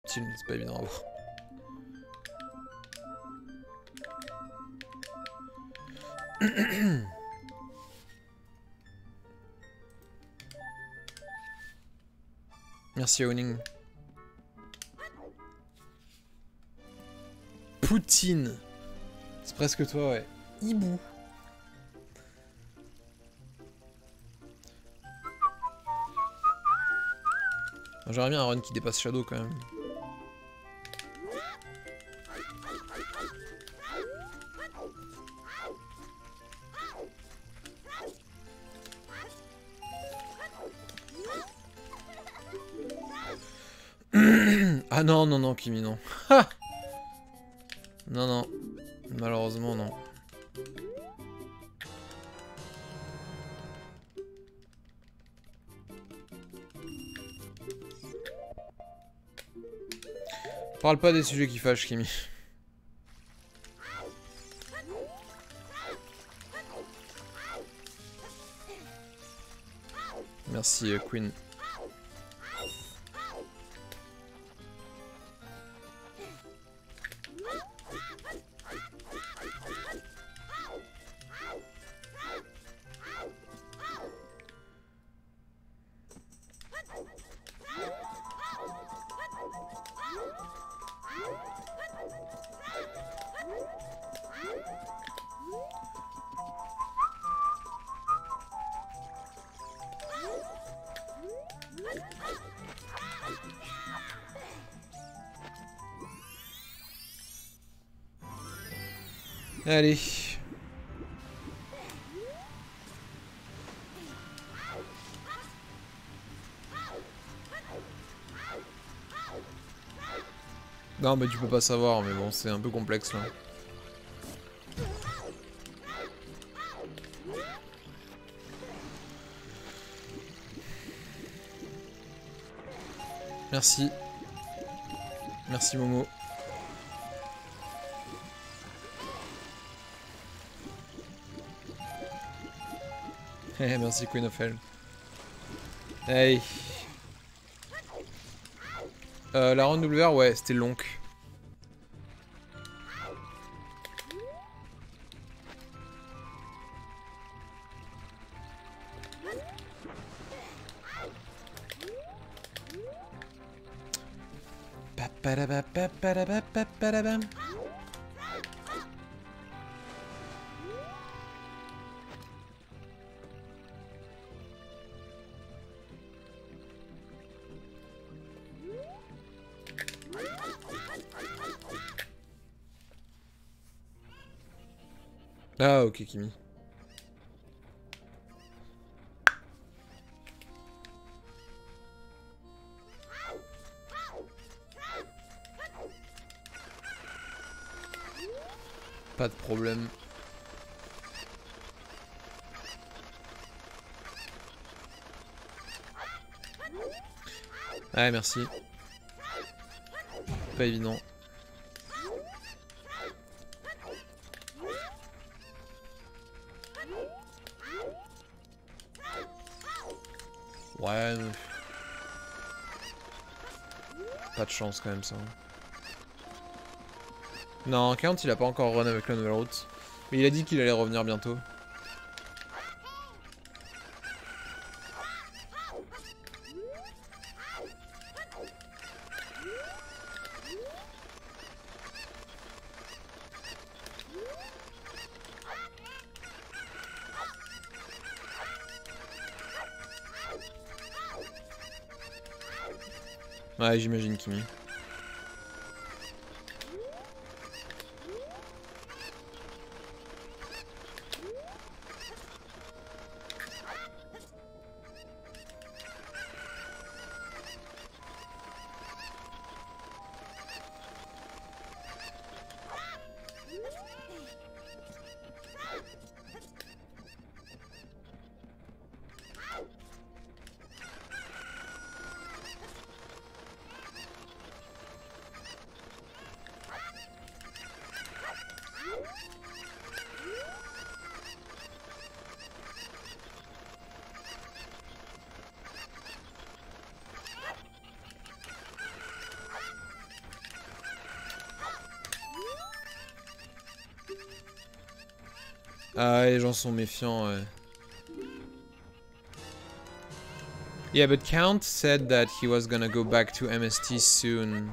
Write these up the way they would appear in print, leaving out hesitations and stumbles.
C'est pas évident à voir. Merci Owning. Poutine. C'est presque toi, ouais. Hibou. J'aimerais bien un run qui dépasse Shadow quand même. Ah non, non, non, Kimi, non. Ha! Non, non. Malheureusement, non. Parle pas des sujets qui fâchent, Kimi. Merci, Queen. Allez. Non, mais tu peux pas savoir, mais bon, c'est un peu complexe là. Merci. Merci Momo. Merci Queen of Hell. Hey. La round WR, ouais, c'était long. Ah, ok, Kimi. Pas de problème. Ouais, merci. Pas évident. Ouais. Pas de chance quand même ça. Non, Count il a pas encore run avec la nouvelle route. Mais il a dit qu'il allait revenir bientôt. Ouais, j'imagine Kimi. Ah, les gens sont méfiants, ouais. Yeah, but Count said that he was gonna go back to MST soon.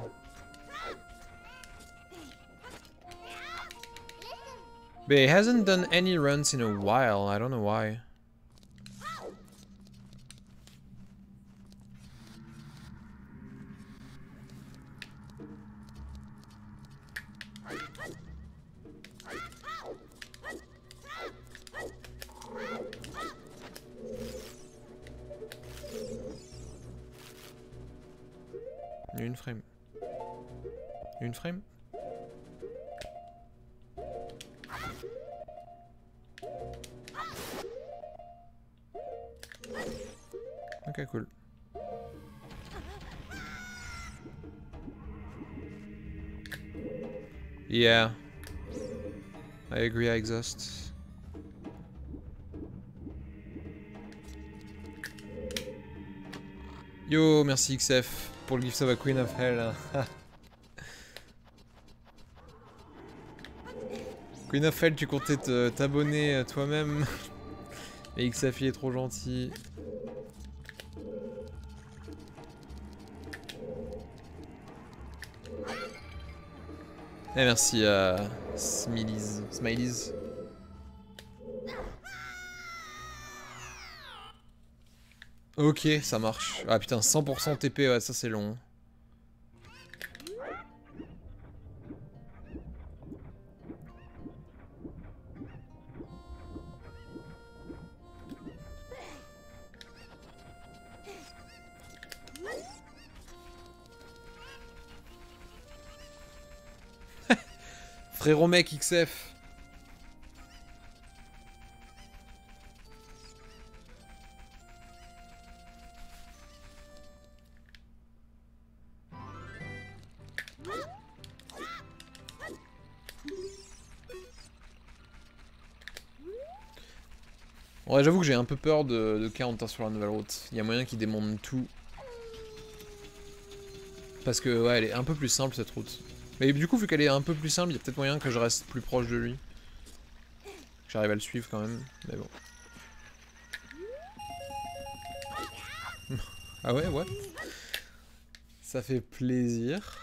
But he hasn't done any runs in a while, I don't know why. Une frame. Une frame. Ok, cool. Yeah. I agree, I exhaust. Yo, merci XF pour le gift of a Queen of Hell. Queen of Hell, tu comptais t'abonner toi-même. Mais XF il est trop gentil. Et merci à Smileys. Ok, ça marche. Ah putain, 100% TP, ouais, ça c'est long. Frérot mec XF. Ouais, j'avoue que j'ai un peu peur de Count sur la nouvelle route. Il y a moyen qu'il démonte tout. Parce que ouais, elle est un peu plus simple cette route. Mais du coup, vu qu'elle est un peu plus simple, il y a peut-être moyen que je reste plus proche de lui. Que j'arrive à le suivre quand même, mais bon. Ah ouais, ouais. Ça fait plaisir.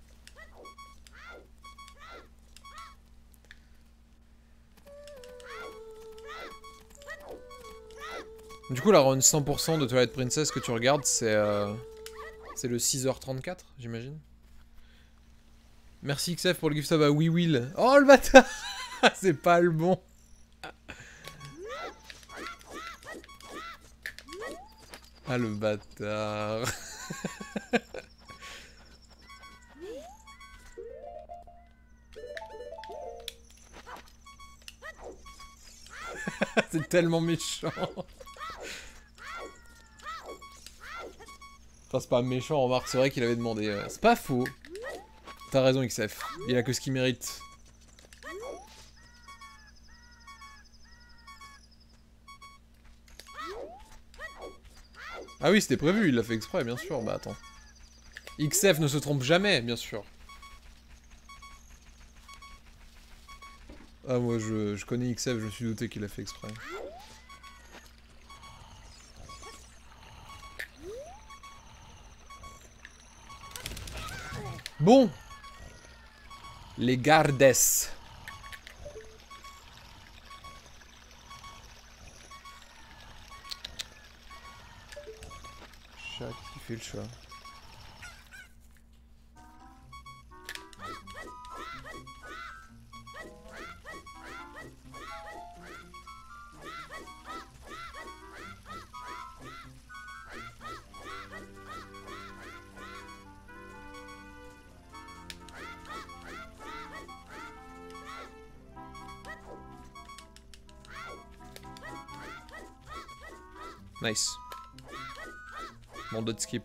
Du coup, la run 100% de Twilight Princess que tu regardes, c'est le 6h34, j'imagine. Merci XF pour le gift sub à We Will. Oh le bâtard. C'est pas le bon. Ah le bâtard. C'est tellement méchant. Enfin, c'est pas méchant, remarque, c'est vrai qu'il avait demandé. C'est pas faux. T'as raison, XF. Il a que ce qu'il mérite. Ah oui, c'était prévu, il l'a fait exprès, bien sûr. Bah attends. XF ne se trompe jamais, bien sûr. Ah, moi, je connais XF, je me suis douté qu'il a fait exprès. Bon. Les gardes. Chat qui fait le chat. Nice. Bon, dot skip.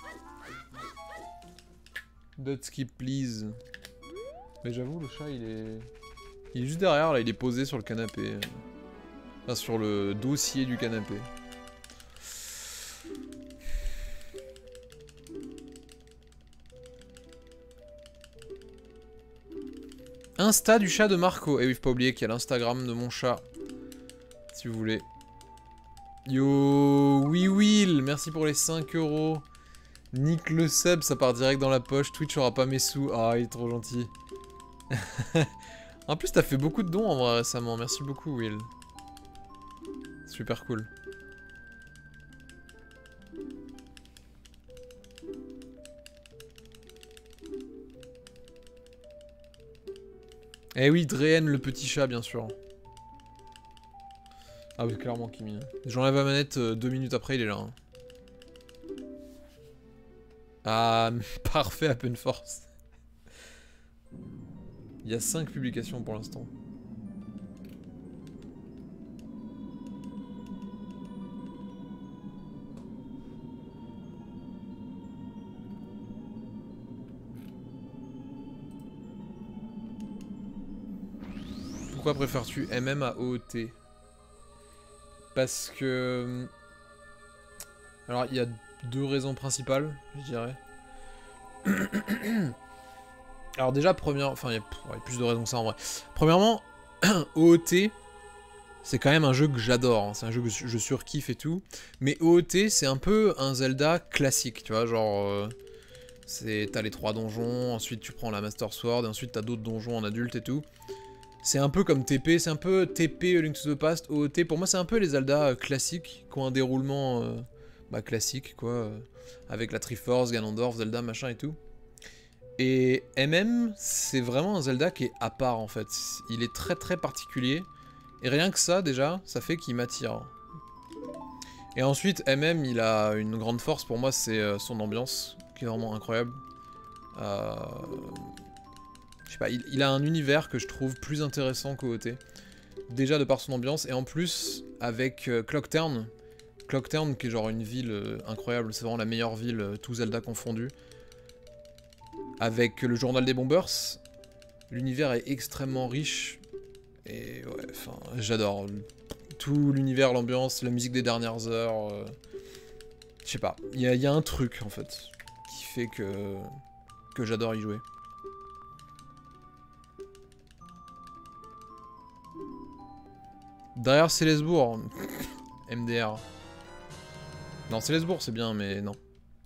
Dot skip, please. Mais j'avoue, le chat, il est... Il est juste derrière, là, il est posé sur le canapé. Enfin, sur le dossier du canapé. Insta du chat de Marco. Et oui, faut pas oublier qu'il y a l'Instagram de mon chat. si vous voulez. Yo, oui Will, merci pour les 5 €. Nick le sub, ça part direct dans la poche. Twitch aura pas mes sous. Ah, il est trop gentil. En plus, t'as fait beaucoup de dons en vrai récemment. Merci beaucoup, Will. Super cool. Eh oui, Dreen le petit chat, bien sûr. Ah oui, clairement, Kimi. J'enlève la manette, 2 minutes après, il est là. Hein. Ah, parfait, Open Force. Il y a 5 publications pour l'instant. Pourquoi préfères-tu MM à OOT? Parce que... Alors, il y a 2 raisons principales, je dirais. Alors déjà, première... Enfin, il y a plus de raisons que ça en vrai. Premièrement, OOT, c'est quand même un jeu que j'adore. Hein. C'est un jeu que je surkiffe et tout. Mais OOT, c'est un peu un Zelda classique, tu vois, genre... T'as les 3 donjons, ensuite tu prends la Master Sword, et ensuite t'as d'autres donjons en adulte et tout. C'est un peu comme TP, c'est un peu TP, A Link to the Past, OOT. Pour moi, c'est un peu les Zelda classiques, qui ont un déroulement classique, quoi. Avec la Triforce, Ganondorf, Zelda, machin et tout. Et MM, c'est vraiment un Zelda qui est à part, en fait. Il est très très particulier. Et rien que ça, déjà, ça fait qu'il m'attire. Et ensuite, MM, il a une grande force, pour moi, c'est son ambiance, qui est vraiment incroyable. Je sais pas, il a un univers que je trouve plus intéressant qu'OOT. Déjà de par son ambiance, et en plus, avec Clocktown. Clocktown qui est genre une ville incroyable, c'est vraiment la meilleure ville, tout Zelda confondu. Avec le journal des Bombers, l'univers est extrêmement riche. Et ouais, enfin, j'adore. Tout l'univers, l'ambiance, la musique des dernières heures. Je sais pas, il y a un truc en fait, qui fait que j'adore y jouer. Derrière Célesbourg, MDR. Non, Célesbourg c'est bien, mais non.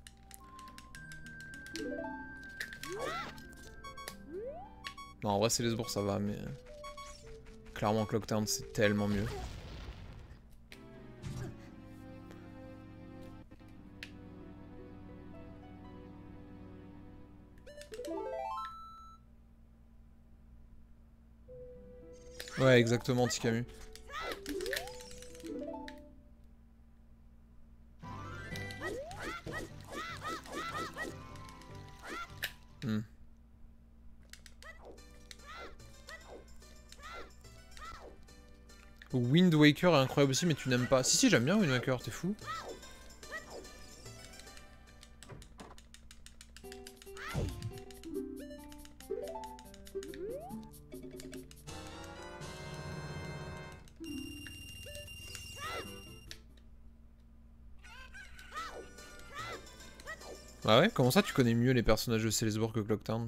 Non, en vrai Célesbourg ça va, mais... Clairement Clocktown c'est tellement mieux. Ouais, exactement, Tikamu. Wind Waker est incroyable aussi, mais tu n'aimes pas. Si, j'aime bien Wind Waker, t'es fou. Ah ouais? Comment ça tu connais mieux les personnages de Célesbourg que Clocktown?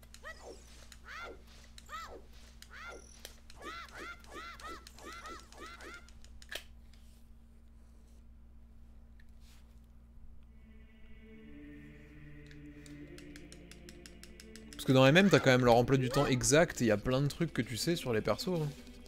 Parce que dans MM, t'as quand même leur emploi du temps exact et il y a plein de trucs que tu sais sur les persos. Hein.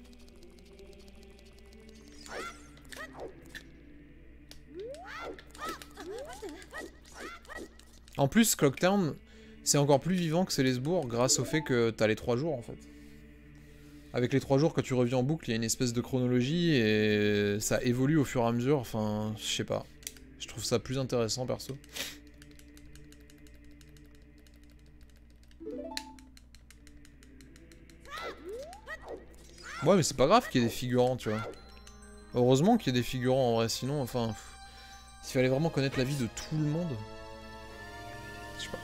En plus, Clocktown, c'est encore plus vivant que Célesbourg grâce au fait que t'as les 3 jours en fait. Avec les 3 jours, quand tu reviens en boucle, il y a une espèce de chronologie et ça évolue au fur et à mesure. Enfin, je sais pas. Je trouve ça plus intéressant perso. Ouais, mais c'est pas grave qu'il y ait des figurants, tu vois. Heureusement qu'il y ait des figurants en vrai, sinon, enfin... S'il fallait vraiment connaître la vie de tout le monde... Je sais pas.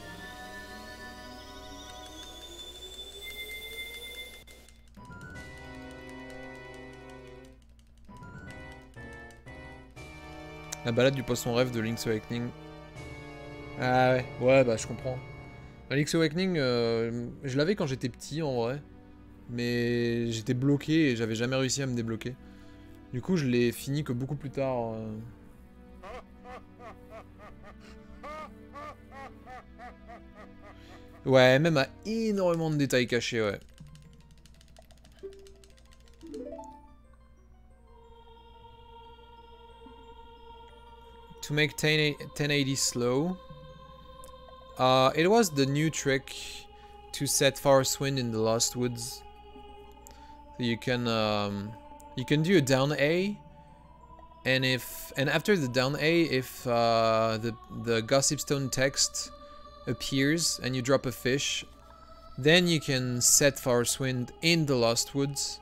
La balade du poisson rêve de Link's Awakening. Ah ouais, ouais, bah je comprends. Link's Awakening, je l'avais quand j'étais petit en vrai. Mais j'étais bloqué et j'avais jamais réussi à me débloquer. Du coup, je l'ai fini que beaucoup plus tard. Ouais, même à énormément de détails cachés, ouais. To make 1080 slow, it was the new trick to set Forest Wind in the Lost Woods. So you can do a down A, and after the down A, if the Gossip Stone text appears and you drop a fish, then you can set Forest Wind in the Lost Woods.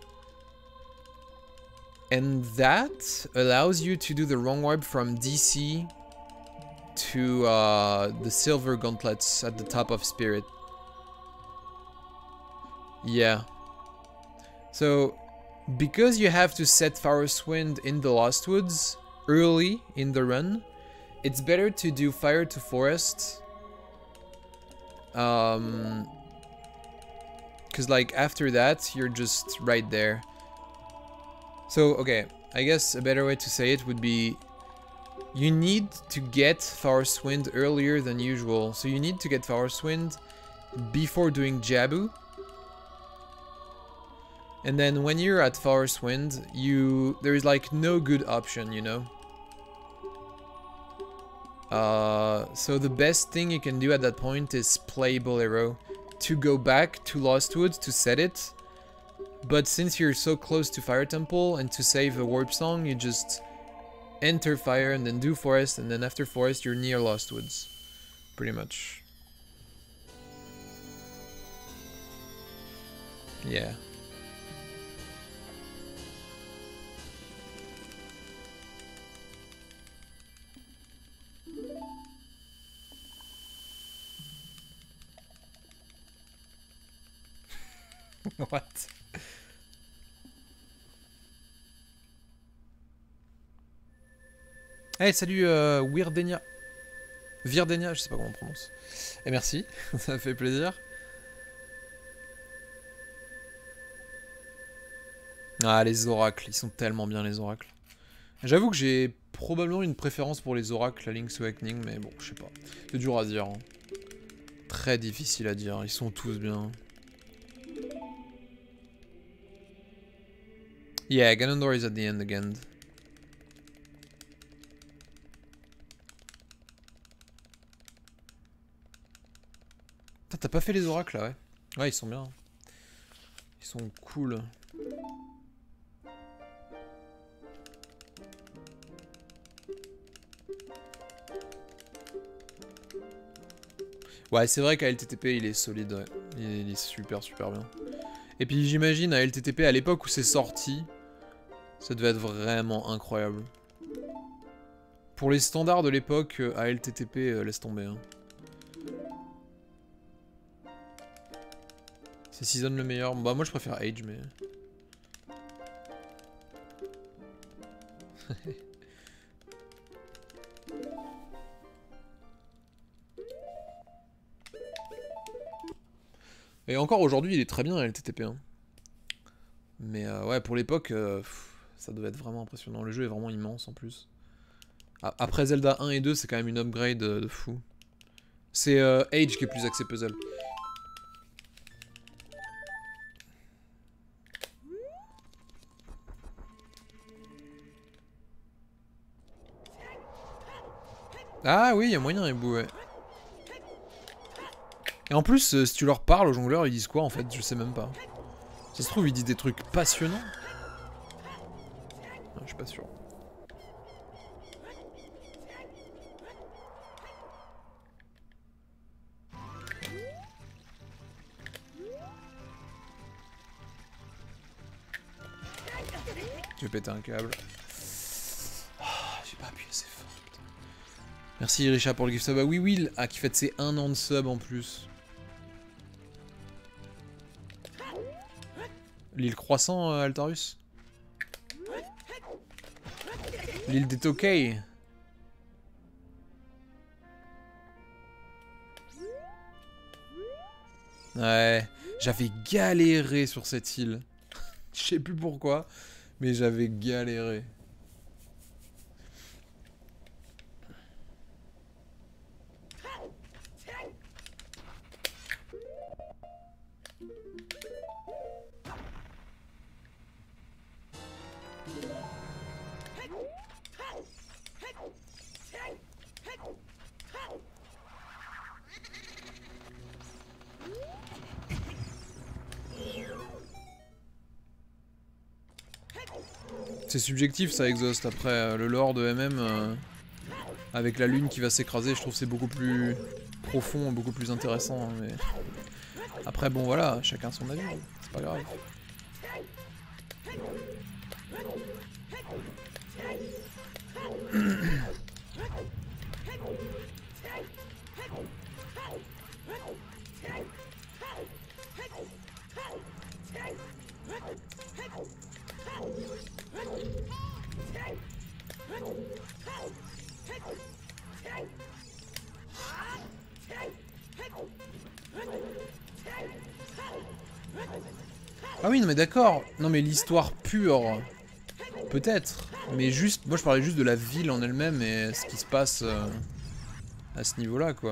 And that allows you to do the wrong warp from DC to the silver gauntlets at the top of Spirit. Yeah. So, because you have to set Forest Wind in the Lost Woods early in the run, it's better to do Fire to Forest. Because like after that, you're just right there. So, okay, I guess a better way to say it would be you need to get Forest Wind earlier than usual. So you need to get Forest Wind before doing Jabu. And then when you're at Forest Wind, there's like no good option, you know? So the best thing you can do at that point is play Bolero to go back to Lost Woods to set it. But since you're so close to Fire Temple and to save a warp song, you just enter Fire and then do Forest, and then after Forest you're near Lost Woods. Pretty much. Yeah. What? Hey, salut Weirdenia. Virdenia, je sais pas comment on prononce. Et merci, ça fait plaisir. Ah, les oracles, ils sont tellement bien les oracles. J'avoue que j'ai probablement une préférence pour les oracles à Link's Awakening, mais bon, je sais pas. C'est dur à dire. Hein. Très difficile à dire, ils sont tous bien. Yeah, Ganondorf is at the end again. T'as pas fait les oracles là, ouais? Ouais, ils sont bien. Ils sont cool. Ouais, c'est vrai qu'à LTTP, il est solide, ouais. Il est super bien. Et puis j'imagine à LTTP, à l'époque où c'est sorti, ça devait être vraiment incroyable. Pour les standards de l'époque, à LTTP, laisse tomber. Hein. C'est Season le meilleur. Bah moi je préfère Age, mais... Et encore aujourd'hui, il est très bien à LTTP. Hein. Mais ouais, pour l'époque, ça devait être vraiment impressionnant. Le jeu est vraiment immense en plus. Après Zelda 1 et 2, c'est quand même une upgrade de fou. C'est Age qui est plus axé puzzle. Ah oui, il y a moyen, Ebou, ouais. Et en plus, si tu leur parles aux jongleurs, ils disent quoi en fait? Je sais même pas. Ça se trouve, ils disent des trucs passionnants. Non, je suis pas sûr. Je vais péter un câble. Oh, j'ai pas appuyé assez fort, putain. Merci Richard pour le gift sub. Ah oui, Will, qui fête ses 1 an de sub en plus. L'île croissant, Altarus. L'île des Tokay. Ouais, j'avais galéré sur cette île. Je sais plus pourquoi. Mais j'avais galéré. C'est subjectif ça, Exhaust. Après, le lore de MM, avec la lune qui va s'écraser, je trouve c'est beaucoup plus profond, beaucoup plus intéressant. Hein, mais... Après, bon voilà, chacun son avis, c'est pas grave. Ah oui, non mais d'accord. Non mais l'histoire pure, peut-être. Mais juste, moi je parlais juste de la ville en elle-même et ce qui se passe à ce niveau-là, quoi.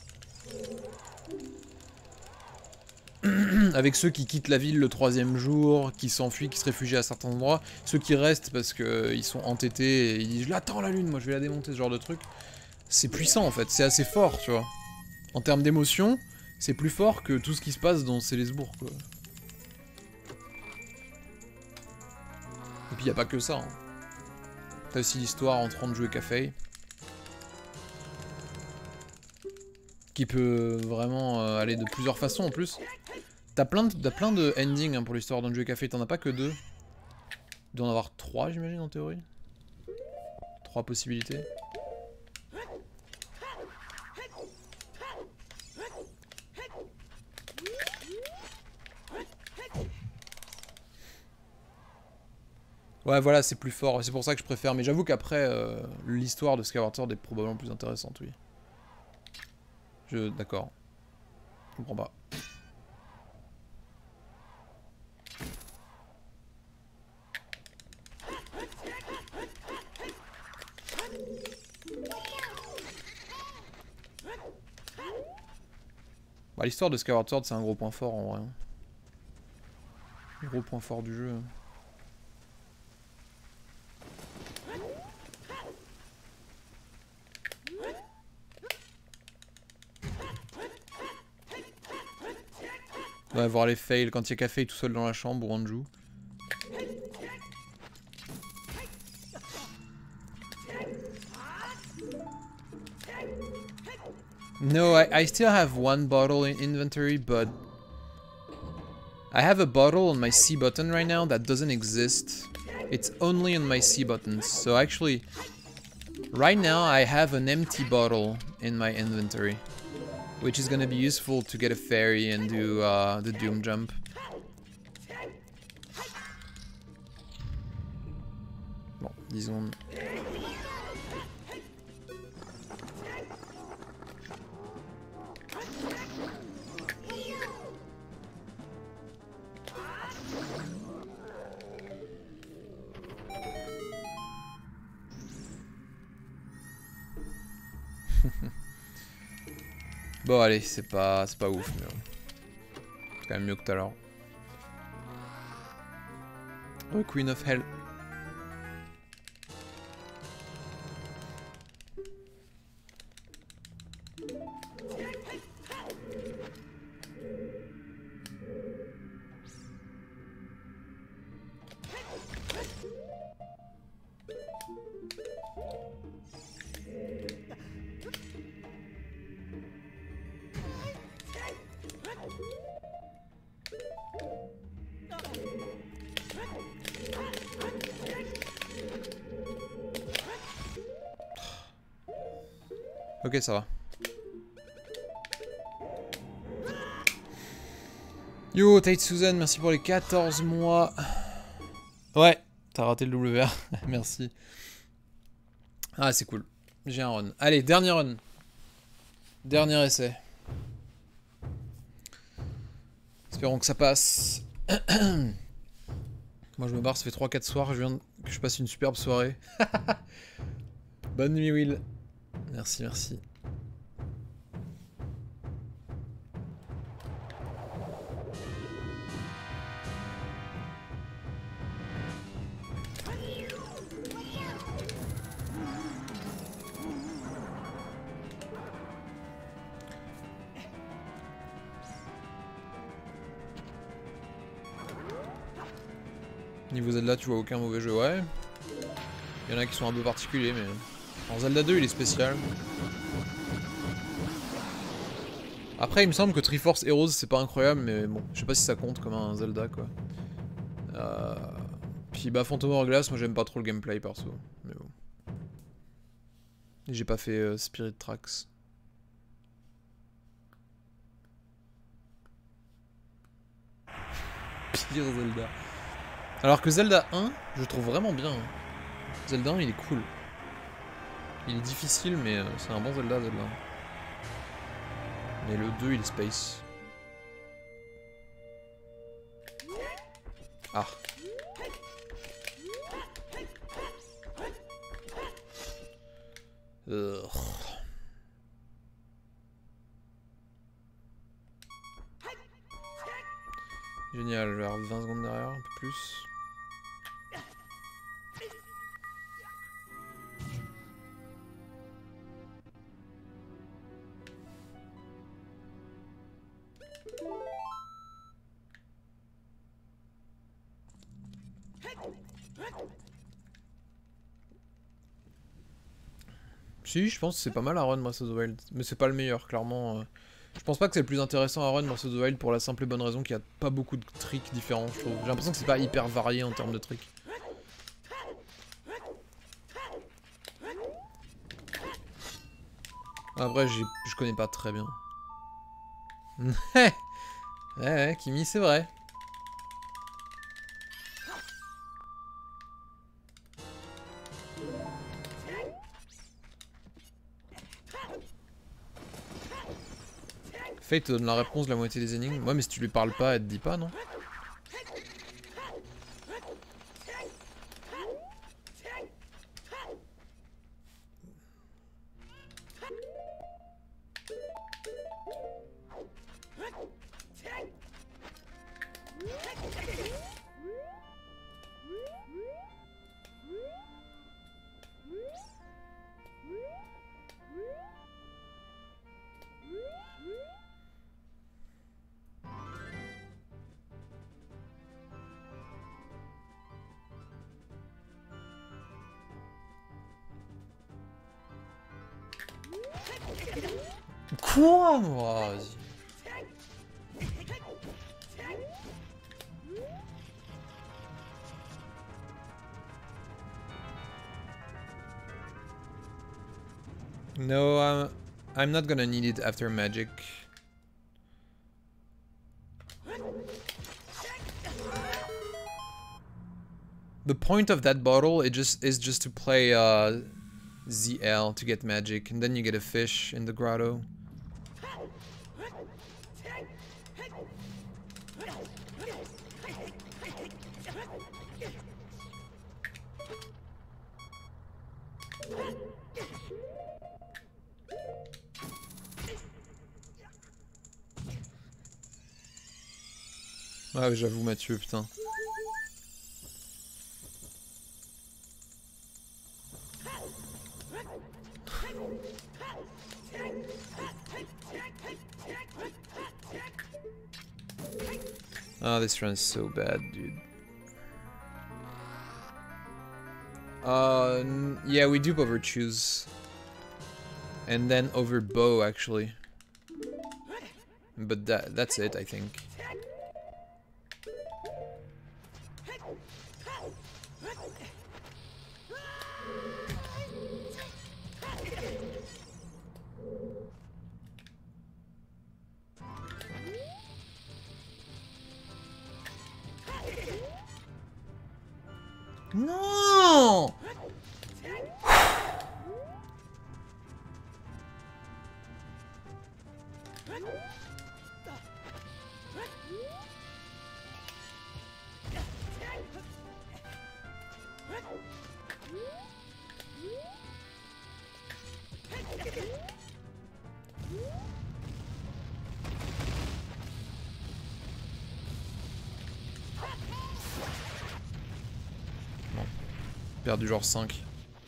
Avec ceux qui quittent la ville le 3e jour, qui s'enfuient, qui se réfugient à certains endroits, ceux qui restent parce qu'ils sont entêtés et ils disent « Je l'attends la lune, moi je vais la démonter », ce genre de truc. C'est puissant en fait, c'est assez fort, tu vois. En termes d'émotion, c'est plus fort que tout ce qui se passe dans Célesbourg, quoi. Et puis y a pas que ça, hein. T'as aussi l'histoire entre Anju et Kafei, qui peut vraiment aller de plusieurs façons en plus. T'as plein de endings hein, pour l'histoire d'Anju et Kafei, t'en as pas que 2. Il doit en avoir 3 j'imagine en théorie. 3 possibilités. Ouais voilà c'est plus fort, c'est pour ça que je préfère, mais j'avoue qu'après l'histoire de Skyward Sword est probablement plus intéressante, oui. D'accord. Je comprends pas. Bah, l'histoire de Skyward Sword c'est un gros point fort en vrai. Un gros point fort du jeu. Ouais, voir les fails quand il y a Kafei tout seul dans la chambre ou Anju. No, I still have one bottle in inventory, but I have a bottle on my C button right now that doesn't exist. It's only on my C buttons. So actually, right now I have an empty bottle in my inventory, which is gonna be useful to get a fairy and do the Doom Jump. Bon, disons... Bon allez, c'est pas ouf, mais c'est quand même mieux que tout à l'heure. Oh, Queen of Hell. Ok, ça va. Yo, Tate Susan, merci pour les 14 mois. Ouais, t'as raté le WR, merci. Ah, c'est cool. J'ai un run. Allez, dernier run. Dernier essai. Espérons que ça passe. Moi je me barre, ça fait 3-4 soirs que je passe une superbe soirée. Bonne nuit Will. Merci, merci. Niveau Zelda, tu vois aucun mauvais jeu, ouais. Il y en a qui sont un peu particuliers, mais... En Zelda 2, il est spécial. Après, il me semble que Triforce Heroes, c'est pas incroyable, mais bon, je sais pas si ça compte comme un Zelda, quoi. Puis bah, Phantom Hourglass, moi j'aime pas trop le gameplay, perso. Mais bon. Et j'ai pas fait Spirit Tracks. Pire Zelda. Alors que Zelda 1, je trouve vraiment bien. Hein. Zelda 1, il est cool. Il est difficile, mais c'est un bon Zelda, Zelda 1. Mais le 2, il est space. Ah. Génial, je vais avoir 20 secondes derrière, un peu plus. Si, je pense que c'est pas mal à run Breath of the Wild, mais c'est pas le meilleur, clairement. Je pense pas que c'est le plus intéressant à run Breath of the Wild pour la simple et bonne raison qu'il y a pas beaucoup de tricks différents, je trouve. J'ai l'impression que c'est pas hyper varié en termes de tricks. Après, je connais pas très bien. Ouais, Kimi, c'est vrai. Fate te donne la réponse de la moitié des énigmes. Ouais, mais si tu lui parles pas, elle te dit pas, non? Quoi? Oh, vas-y. No, I'm not gonna need it after magic. The point of that bottle is just to play ZL to get magic, and then you get a fish in the grotto. Ah, j'avoue, Mathieu, putain. Oh, this run is so bad, dude. Yeah, we do over choose. And then over bow, actually. But that's it, I think. Non! perdu genre 5.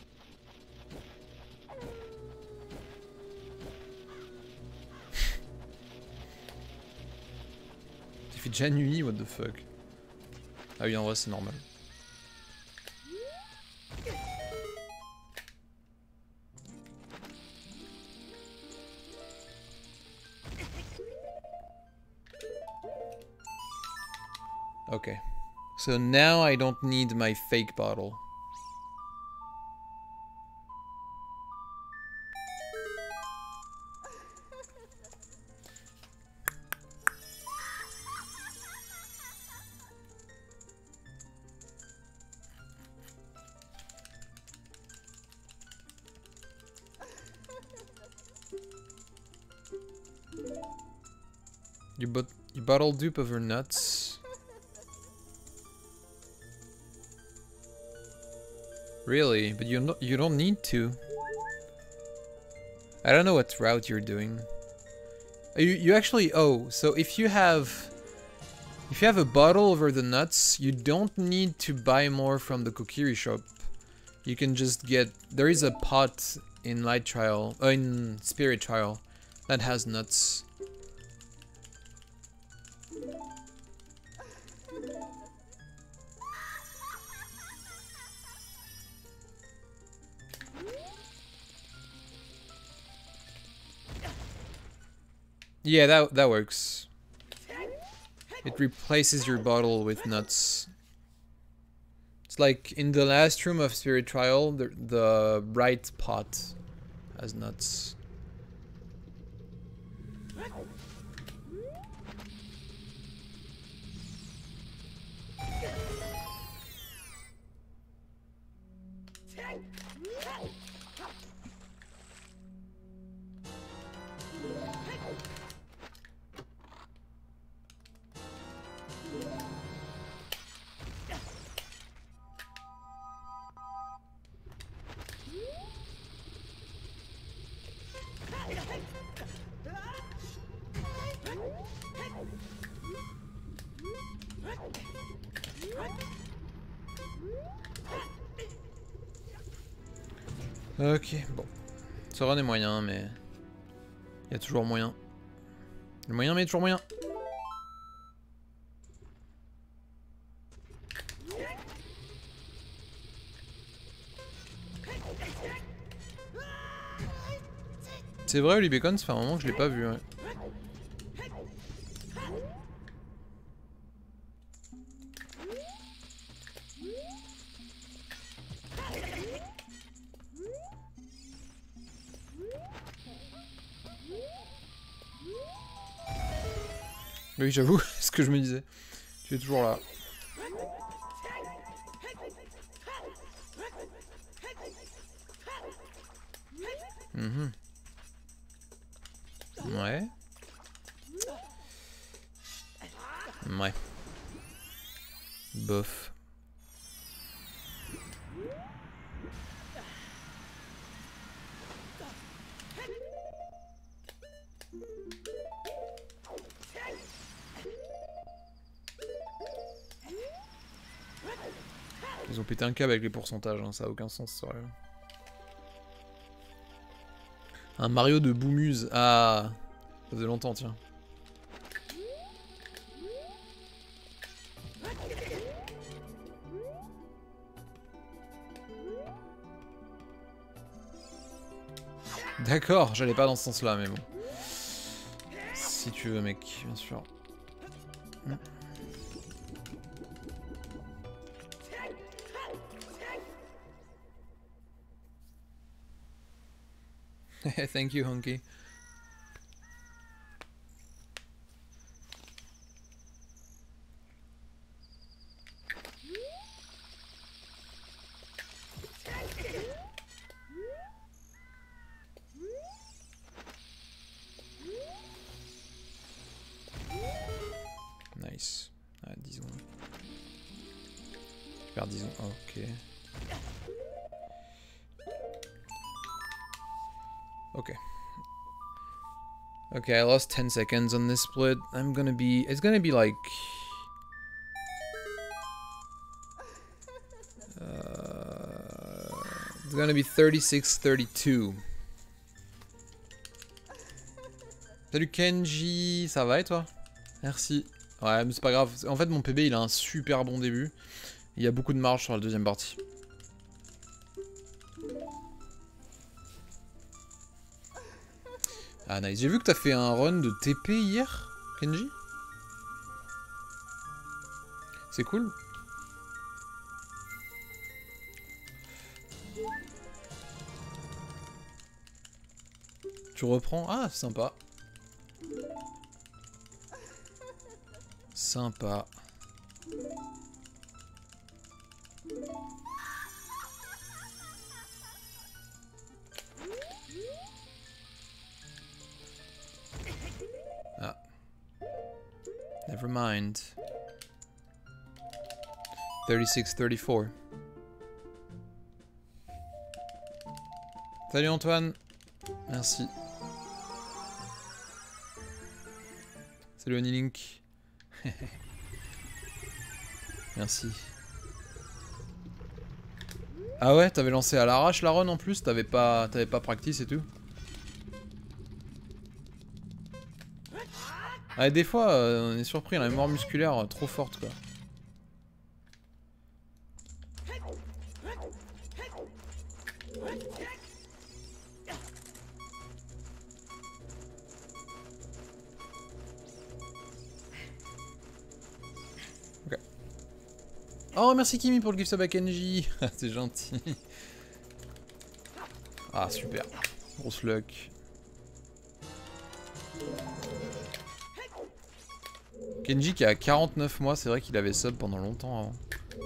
Il fait déjà nuit, what the fuck. Ah oui, en vrai, c'est normal. Okay. So now I don't need my fake bottle. You bottle dupe over nuts. Really? But you don't need to. I don't know what route you're doing. You actually so if you have a bottle over the nuts, you don't need to buy more from the Kokiri shop. You can just get there is a pot in Light Trial, in Spirit Trial, that has nuts. Yeah, that works. It replaces your bottle with nuts. It's like in the last room of Spirit Trial, the right pot has nuts. Ok, bon. Ça run est moyen, mais... Il y a toujours moyen. Le moyen, mais il y a toujours moyen. C'est vrai, Oli Bacon, ça fait un moment que je l'ai pas vu, ouais. Oui, j'avoue, c'est ce que je me disais. Tu es toujours là. Mhm. Ouais. Ouais. Bof. Ils ont pété un câble avec les pourcentages, hein, ça a aucun sens, sérieux. Un Mario de Boumuse. Ah, ça faisait longtemps, tiens. D'accord, j'allais pas dans ce sens-là, mais bon. Si tu veux, mec, bien sûr. Thank you, Honky. Nice. Ah, 10 secondes. Je perds 10 secondes. Ok. Okay. Okay, I lost 10 seconds on this split. It's gonna be like... It's gonna be 36-32. Salut Kenji, ça va et toi? Merci. Ouais, mais c'est pas grave. En fait, mon PB, il a un super bon début. Il y a beaucoup de marge sur la deuxième partie. Ah nice. J'ai vu que t'as fait un run de TP hier, Kenji. C'est cool. Tu reprends? Ah, sympa. Sympa. Ah. Never mind. 36-34. Salut Antoine. Merci. Salut Onilink. Merci. Ah ouais, t'avais lancé à l'arrache la run en plus, t'avais pas practice et tout. Ah, des fois, on est surpris, la mémoire musculaire trop forte quoi. Ok. Oh, merci Kimi pour le gift sub à Kenji. C'est gentil. Ah, super. Grosse luck. Kenji qui a 49 mois, c'est vrai qu'il avait sub pendant longtemps avant.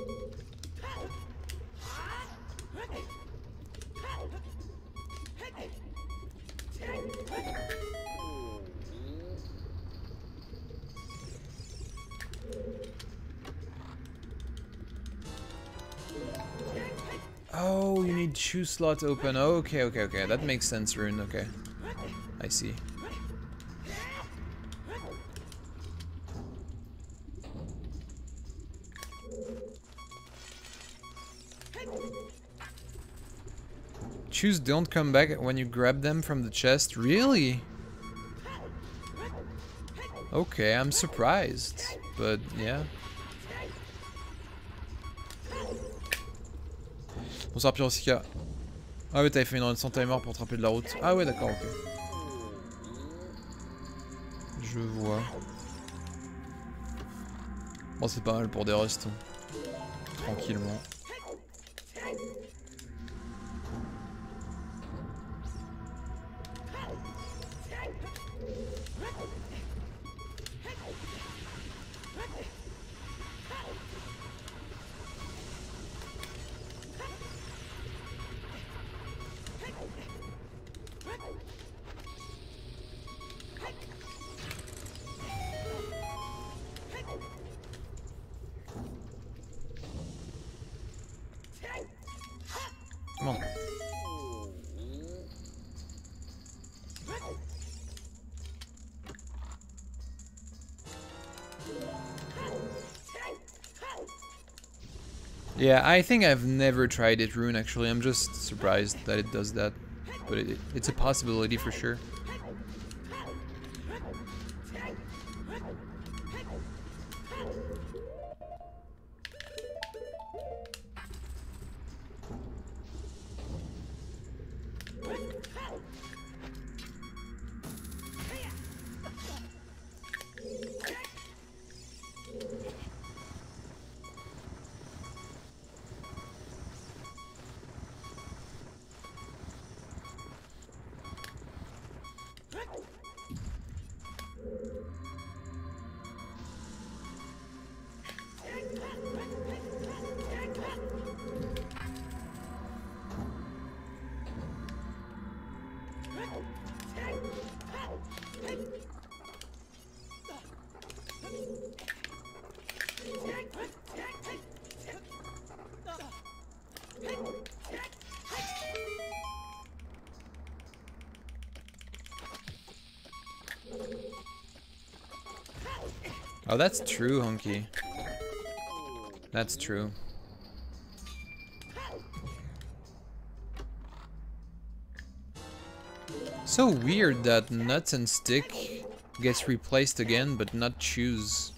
Oh, you need 2 slots open. Oh, okay, okay, okay. That makes sense, Rune. Okay. I see. Choose don't come back when you grab them from the chest. Really? Okay, I'm surprised. But yeah. Bonsoir Pyrosika. Ah ouais, t'avais fait une run sans timer pour te rappeler de la route. Ah ouais, d'accord, ok. Je vois. Bon, c'est pas mal pour des rusts. Tranquillement. Come on. Yeah, I think I've never tried it, Rune, actually. I'm just surprised that it does that. But it's a possibility for sure. Oh, that's true, Hunky. That's true. So weird that nuts and stick gets replaced again, but not choose.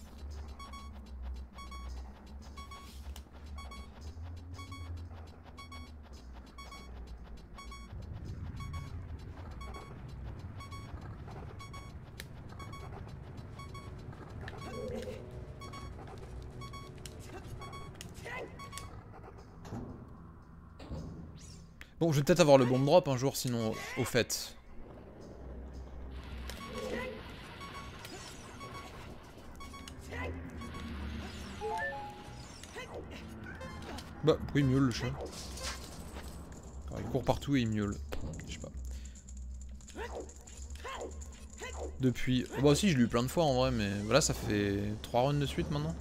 Bon, je vais peut-être avoir le bomb drop un jour, sinon, au fait. Bah, pourquoi il miaule le chat? Alors, il court partout et il miaule. Je sais pas. Depuis... Bah aussi, je l'ai eu plein de fois en vrai, mais voilà, ça fait 3 runs de suite maintenant.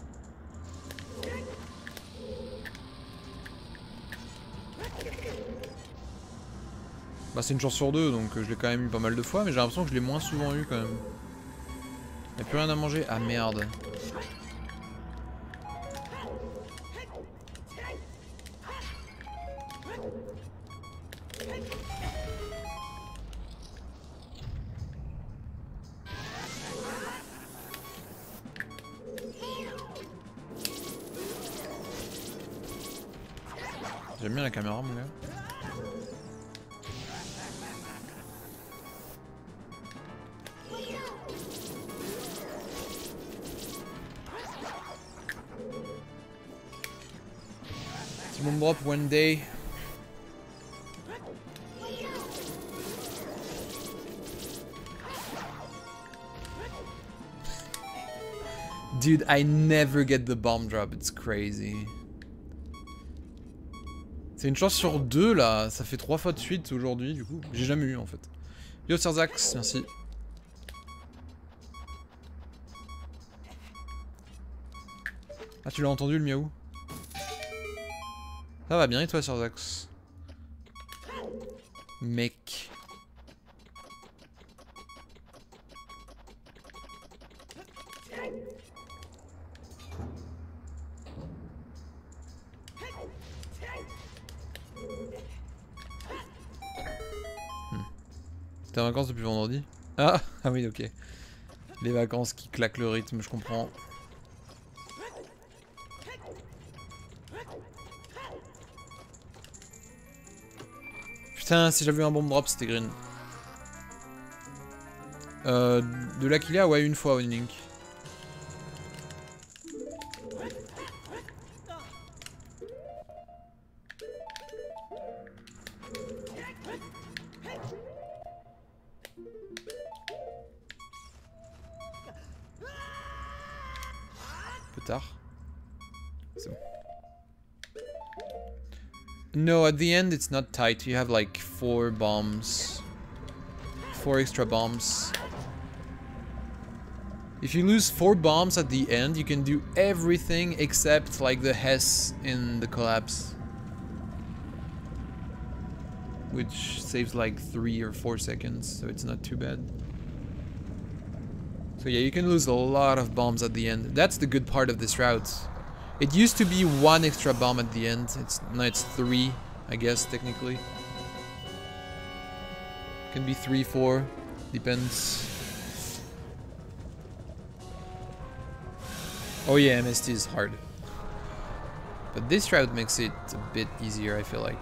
Bah c'est une chance sur deux, donc je l'ai quand même eu pas mal de fois, mais j'ai l'impression que je l'ai moins souvent eu quand même. Y'a plus rien à manger? Ah merde. J'aime bien la caméra mon gars. Mon drop one day. Dude, I never get the bomb drop, it's crazy. C'est une chance sur deux là, ça fait 3 fois de suite aujourd'hui du coup. J'ai jamais eu en fait. Yo Sirzax, merci. Ah tu l'as entendu le miaou? Ça va bien et toi Sirzax? Mec. T'es en vacances depuis vendredi? Ah oui ok. Les vacances qui claquent le rythme, je comprends. Putain, si j'avais eu un bomb drop, c'était green. De l'Aquila, ouais, une fois, Winlink. Peu tard. C'est bon. No, at the end it's not tight. You have like 4 bombs. 4 extra bombs. If you lose 4 bombs at the end, you can do everything except like the Hess in the collapse. Which saves like 3 or 4 seconds, so it's not too bad. So yeah, you can lose a lot of bombs at the end. That's the good part of this route. It used to be 1 extra bomb at the end. Now it's 3, I guess, technically. Can be 3, 4, depends. Oh yeah, MST is hard. But this route makes it a bit easier, I feel like.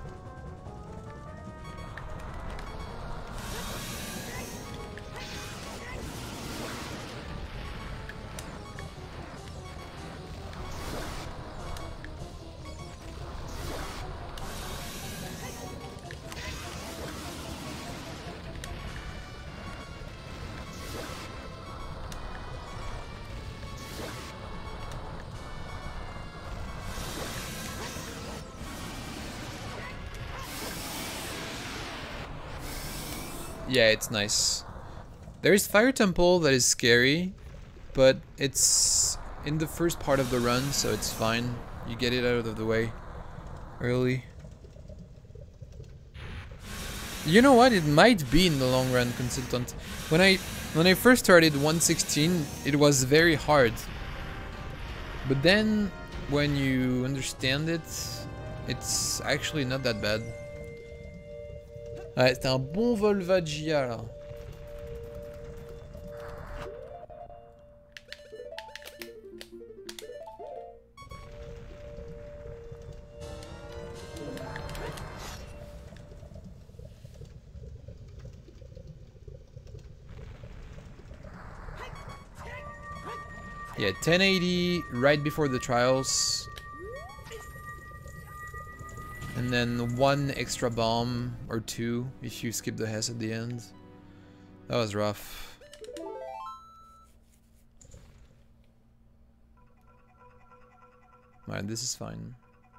Yeah, it's nice. There is Fire Temple that is scary, but it's in the first part of the run, so it's fine. You get it out of the way early. You know what? It might be in the long run, Consultant. When I first started 116, it was very hard. But then, when you understand it, it's actually not that bad. Ouais, c'était un bon Volvagia là. Yeah, 1080 right before the trials. And then 1 extra bomb or 2 if you skip the Hess at the end. That was rough. Alright, this is fine.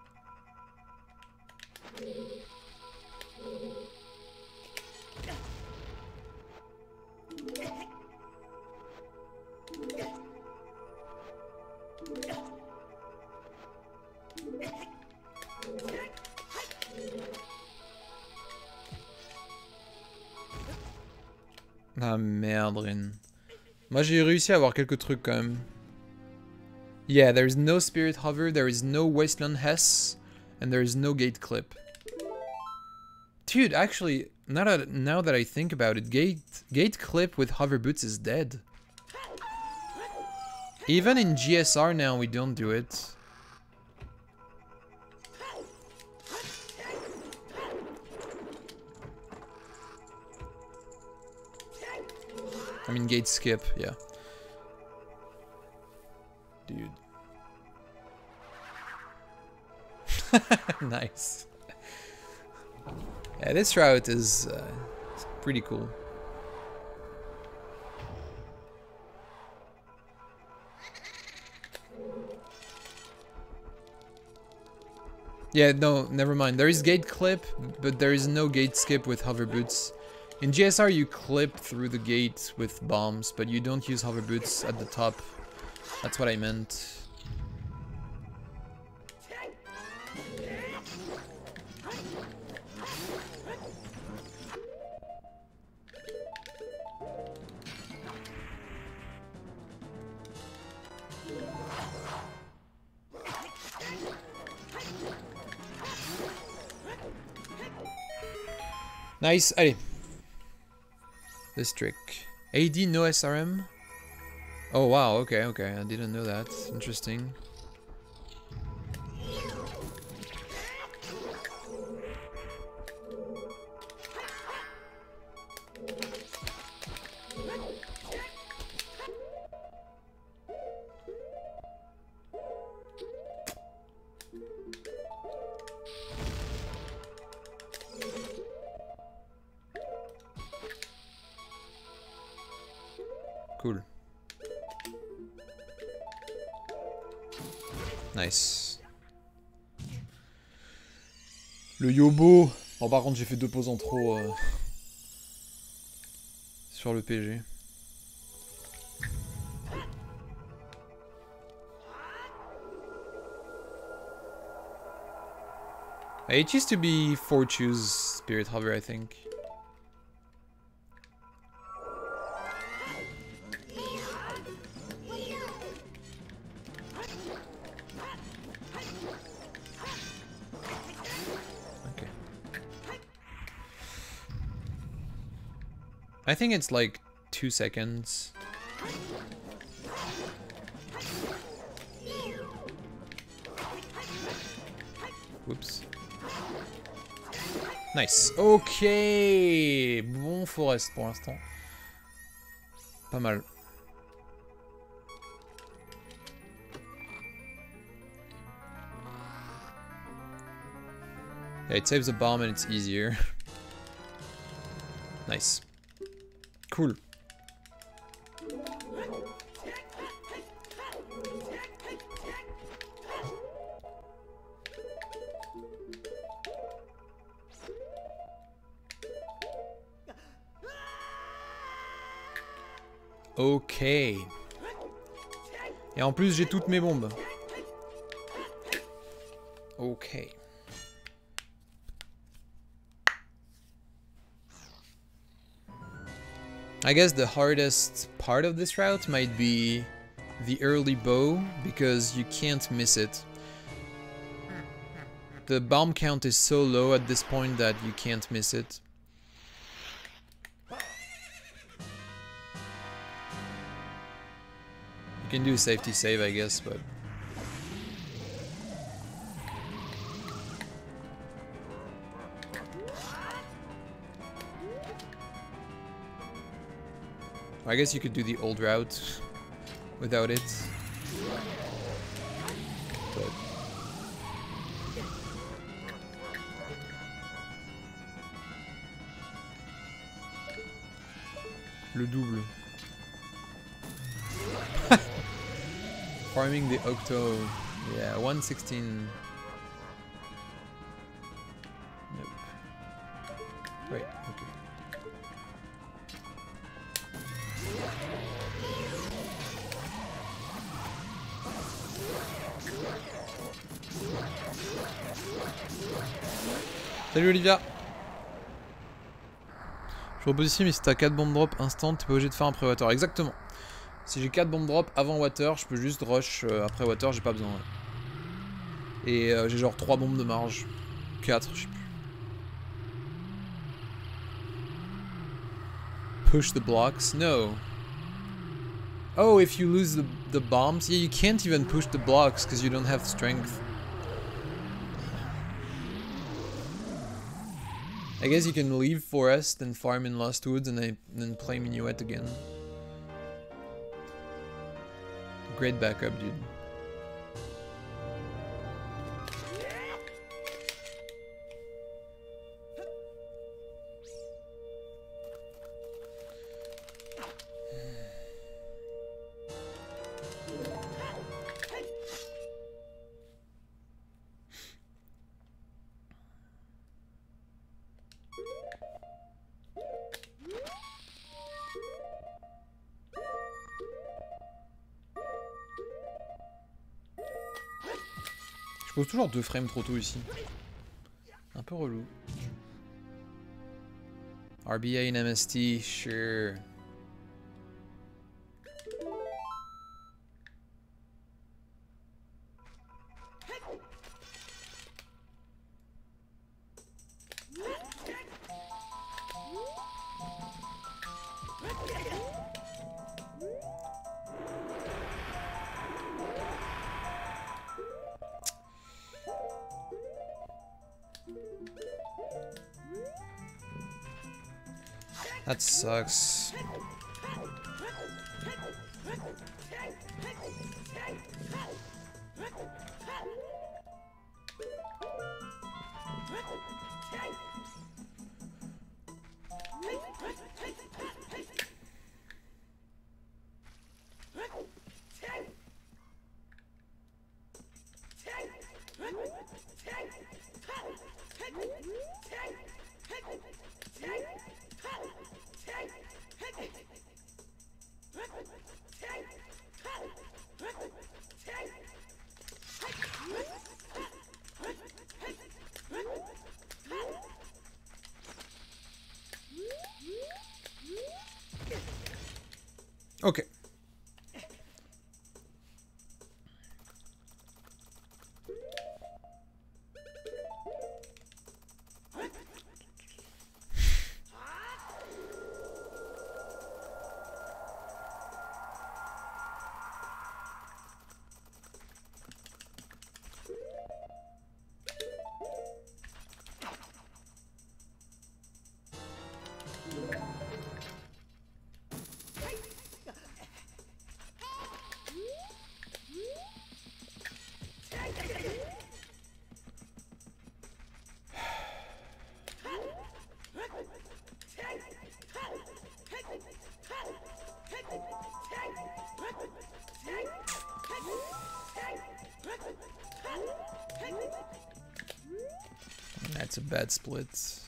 Ah merde, Rin. Moi j'ai réussi à avoir quelques trucs quand même. Yeah, there is no Spirit Hover, there is no Wasteland Hess, and there is no Gate Clip. Dude, actually, now that I think about it, Gate Clip with Hover Boots is dead. Even in GSR now we don't do it. I mean Gate Skip, yeah. Dude. Nice. Yeah, this route is pretty cool. Yeah, no, never mind. There is Gate Clip, but there is no Gate Skip with Hover Boots. In GSR you clip through the gate with bombs, but you don't use Hover Boots at the top. That's what I meant. Nice, allez. This trick. AD no SRM? Oh wow, okay, okay, I didn't know that. Interesting. Cool. Nice. Le Yobo. Bon, par contre, j'ai fait 2 pauses en trop sur le PG. It used to be 4 choose Spirit Hover, I think. I think it's like 2 seconds. Whoops. Nice. Ok. Bon Forest pour l'instant. Pas mal. Yeah, it saves a bomb and it's easier. Nice. Cool. Ok. Et en plus, j'ai toutes mes bombes. Ok. I guess the hardest part of this route might be the early bow, because you can't miss it. The bomb count is so low at this point that you can't miss it. can do a safety save, I guess, but... I guess you could do the old route without it. But... Le double. Farming the Octo. Yeah, 116. Nope. Wait, okay. Salut Olivia. Je propose ici, mais si t'as 4 bombes drop instant, t'es pas obligé de faire un pré-water. Exactement. Si j'ai 4 bombes drop avant water, je peux juste rush après water, j'ai pas besoin. Et j'ai genre 3 bombes de marge. 4, je sais plus. Push the blocks? No. Oh, if you lose the bombs? Yeah, you can't even push the blocks because you don't have strength. I guess you can leave forest and farm in Lost Woods and then play Minuet again. Great backup, dude. Je pose toujours 2 frames trop tôt ici. Un peu relou. RBA and MST, sure. That sucks. Okay. That's a bad split.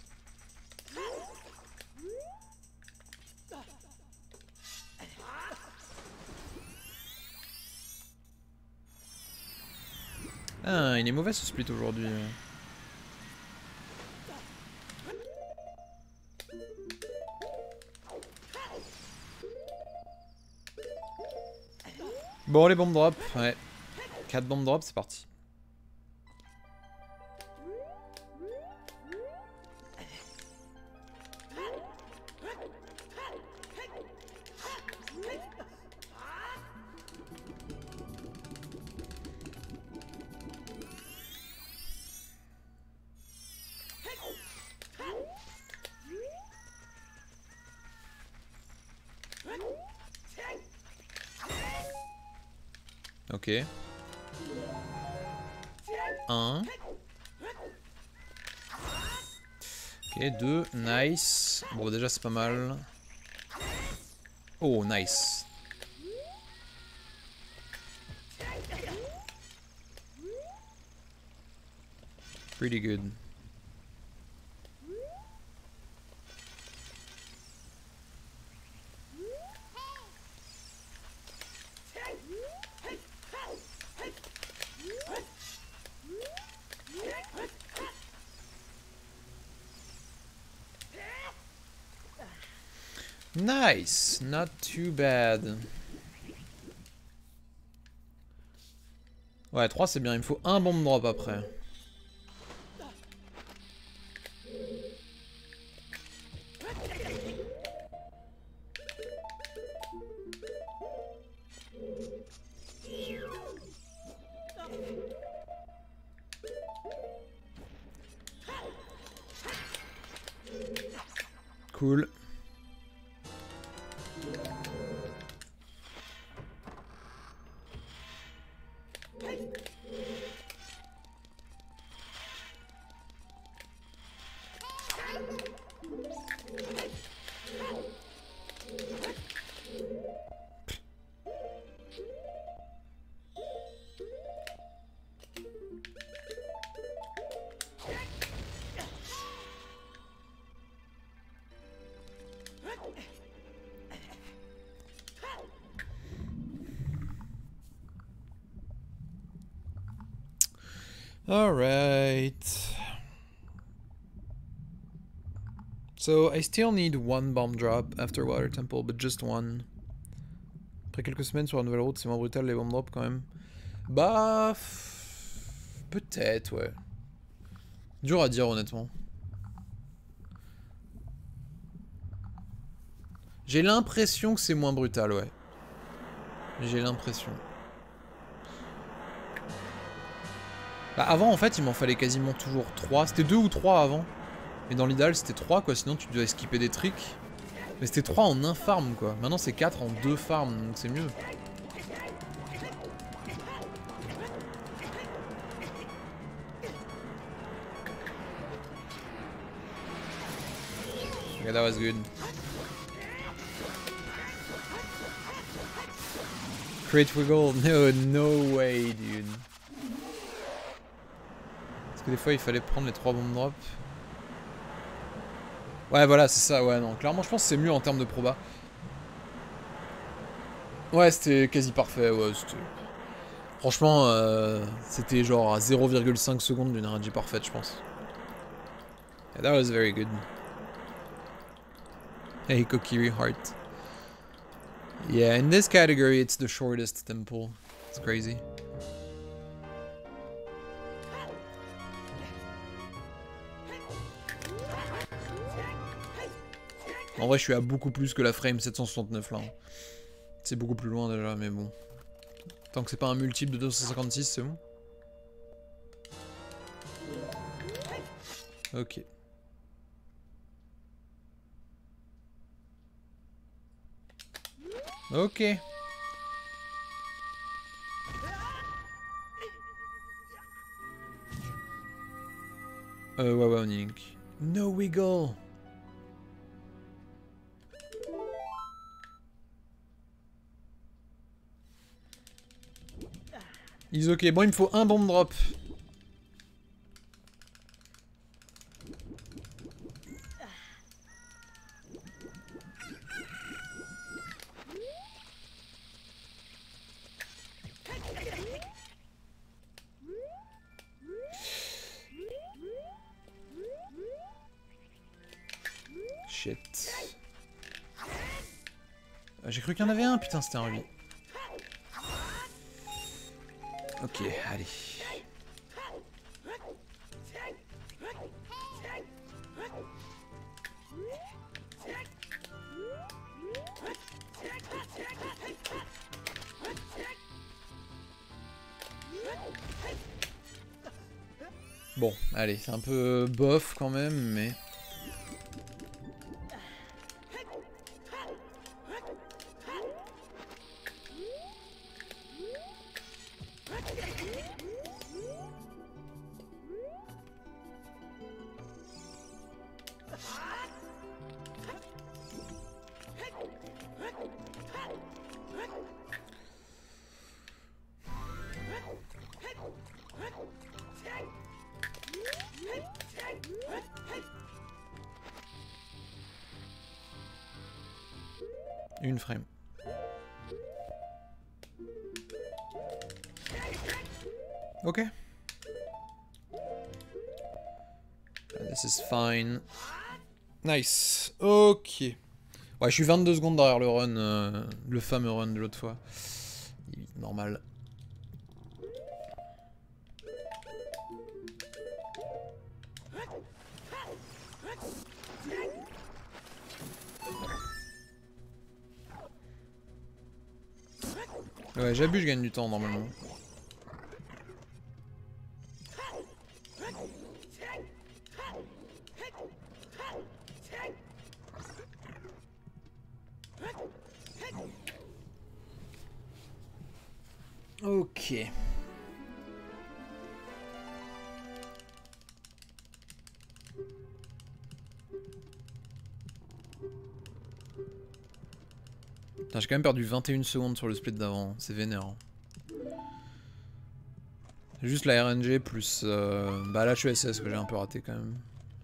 Ah, il est mauvais ce split aujourd'hui. Bon, les bombes drop, ouais. 4 bombes drop, c'est parti. Ok. 1. Ok, 2. Nice. Bon, déjà, c'est pas mal. Oh, nice. Pretty good. Nice, not too bad. Ouais, 3 c'est bien, il me faut un bomb drop après. Cool. Alright. So, I still need one bomb drop after Water Temple, but just one. Après quelques semaines sur la nouvelle route, c'est moins brutal les bomb drops quand même. Bah... peut-être, ouais. Dur à dire honnêtement. J'ai l'impression que c'est moins brutal, ouais. J'ai l'impression. Bah avant en fait il m'en fallait quasiment toujours 3. C'était 2 ou 3 avant. Mais dans l'idéal c'était 3 quoi, sinon tu devais skipper des tricks. Mais c'était 3 en 1 farm quoi. Maintenant c'est 4 en 2 farms, donc c'est mieux. Okay, that was good. Crit wiggle, no way dude. Parce que des fois il fallait prendre les 3 bomb drops. Ouais voilà c'est ça, ouais non. Clairement je pense que c'est mieux en termes de proba. Ouais c'était quasi parfait, ouais c'était... Franchement c'était genre à 0,5 secondes d'une RNG parfaite je pense. Yeah, that was very good. Hey Kokiri Heart. Yeah, in this category it's the shortest temple. It's crazy. En vrai je suis à beaucoup plus que la frame 769 là. C'est beaucoup plus loin déjà mais bon. Tant que c'est pas un multiple de 256 c'est bon. Ok. Ok. Ouais ouais on y link. No wiggle. Ils ok. Bon il me faut un bomb drop. Shit. J'ai cru qu'il y en avait un, putain c'était un rubis. Ok, allez. Bon, allez, c'est un peu bof quand même, mais... Une frame. Ok. This is fine. Nice. Ok. Ouais, je suis 22 secondes derrière le run, le fameux run de l'autre fois. Normal. Ouais, j'abuse, je gagne du temps normalement. Ok. Putain, j'ai quand même perdu 21 secondes sur le split d'avant, c'est vénère. C'est juste la RNG plus bah l'HESS que j'ai un peu raté quand même.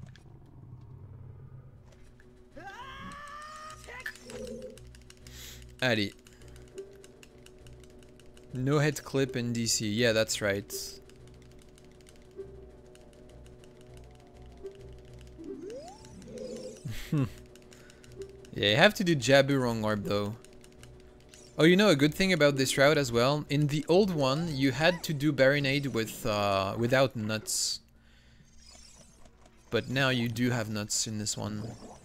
Allez. No head clip in DC, yeah that's right. Yeah, you have to do Jabu wrong orb though. Oh, you know a good thing about this route as well? In the old one, you had to do Barinade with without nuts. But now you do have nuts in this one.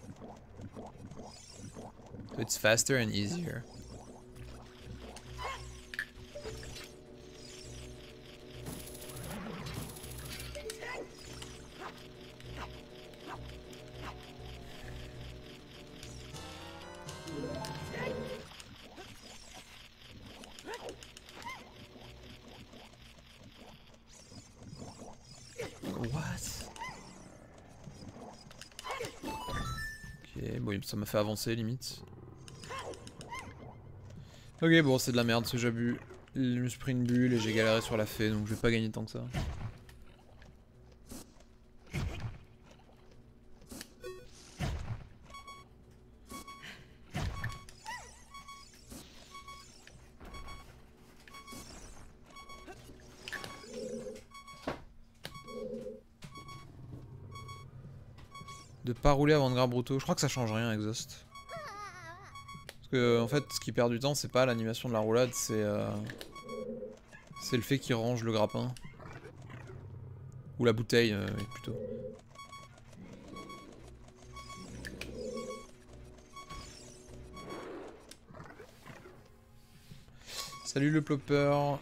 So it's faster and easier. Bon, ça m'a fait avancer limite. Ok, bon, c'est de la merde ce Jabu. Je me suis pris une bulle et j'ai galéré sur la fée, donc je vais pas gagner tant que ça. De pas rouler avant de grab brutaux. Je crois que ça change rien, Exhaust. Parce que, en fait, ce qui perd du temps, c'est pas l'animation de la roulade, c'est le fait qu'il range le grappin. Ou la bouteille, plutôt. Salut le plopper.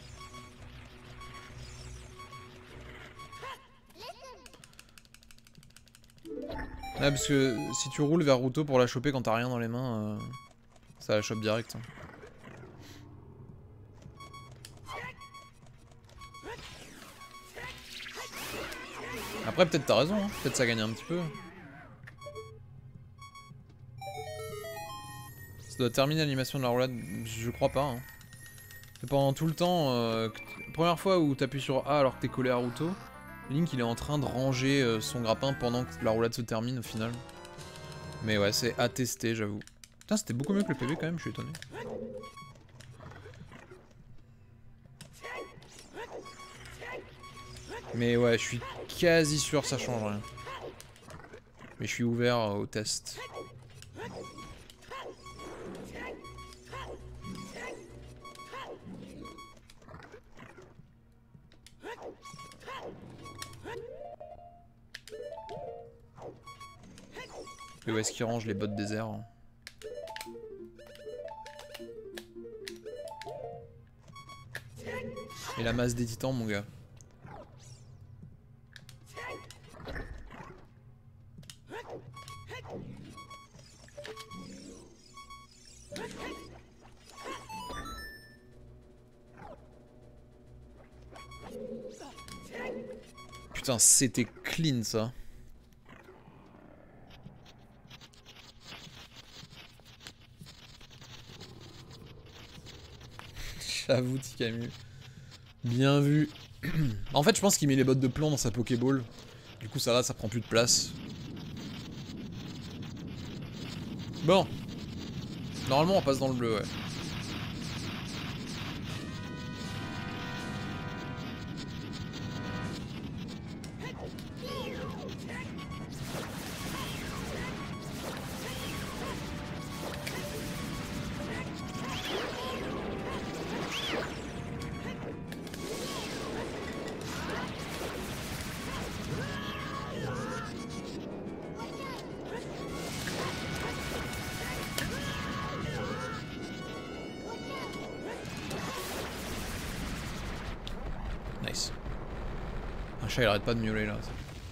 Ouais, parce que si tu roules vers Ruto pour la choper quand t'as rien dans les mains, ça la chope direct. Hein. Après peut-être t'as raison, hein. Peut-être ça gagne un petit peu. Ça doit terminer l'animation de la roulade, je crois pas. Hein. Pendant tout le temps, première fois où t'appuies sur A alors que t'es collé à Ruto, Link il est en train de ranger son grappin pendant que la roulade se termine au final. Mais ouais, c'est à tester, j'avoue. Putain, c'était beaucoup mieux que le PV quand même, je suis étonné. Mais ouais, je suis quasi sûr que ça change rien. Mais je suis ouvert au test. Et où est-ce qu'il range les bottes désert? Et la masse des titans, mon gars. Putain, c'était clean ça. J'avoue, Tikamu. Bien vu. En fait, je pense qu'il met les bottes de plomb dans sa Pokéball. Du coup, ça va, ça prend plus de place. Bon. Normalement on passe dans le bleu, ouais. Nice. Un chat il arrête pas de miauler là.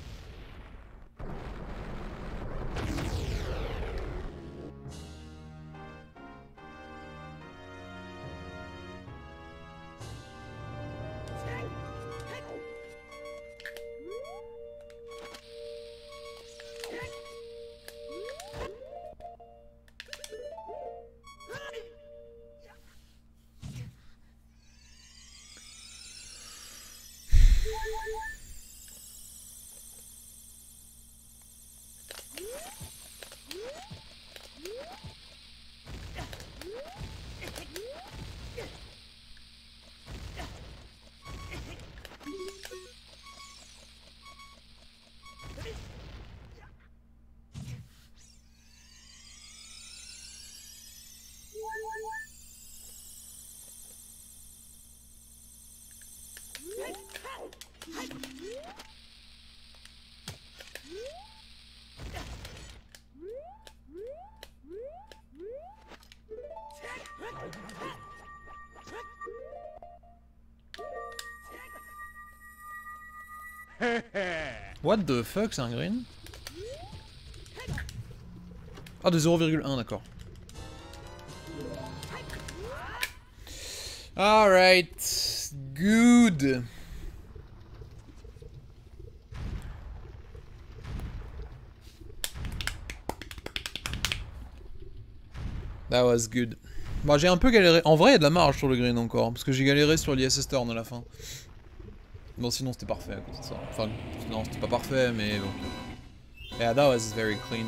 What the fuck, c'est un green? Ah, de 0,1, d'accord. Alright, good. That was good. Bon, j'ai un peu galéré. En vrai, il y a de la marge sur le green encore. Parce que j'ai galéré sur l'ISS Turn à la fin. Bon, sinon c'était parfait à cause de ça. Enfin, non, c'était pas parfait, mais bon. Yeah, that was very clean.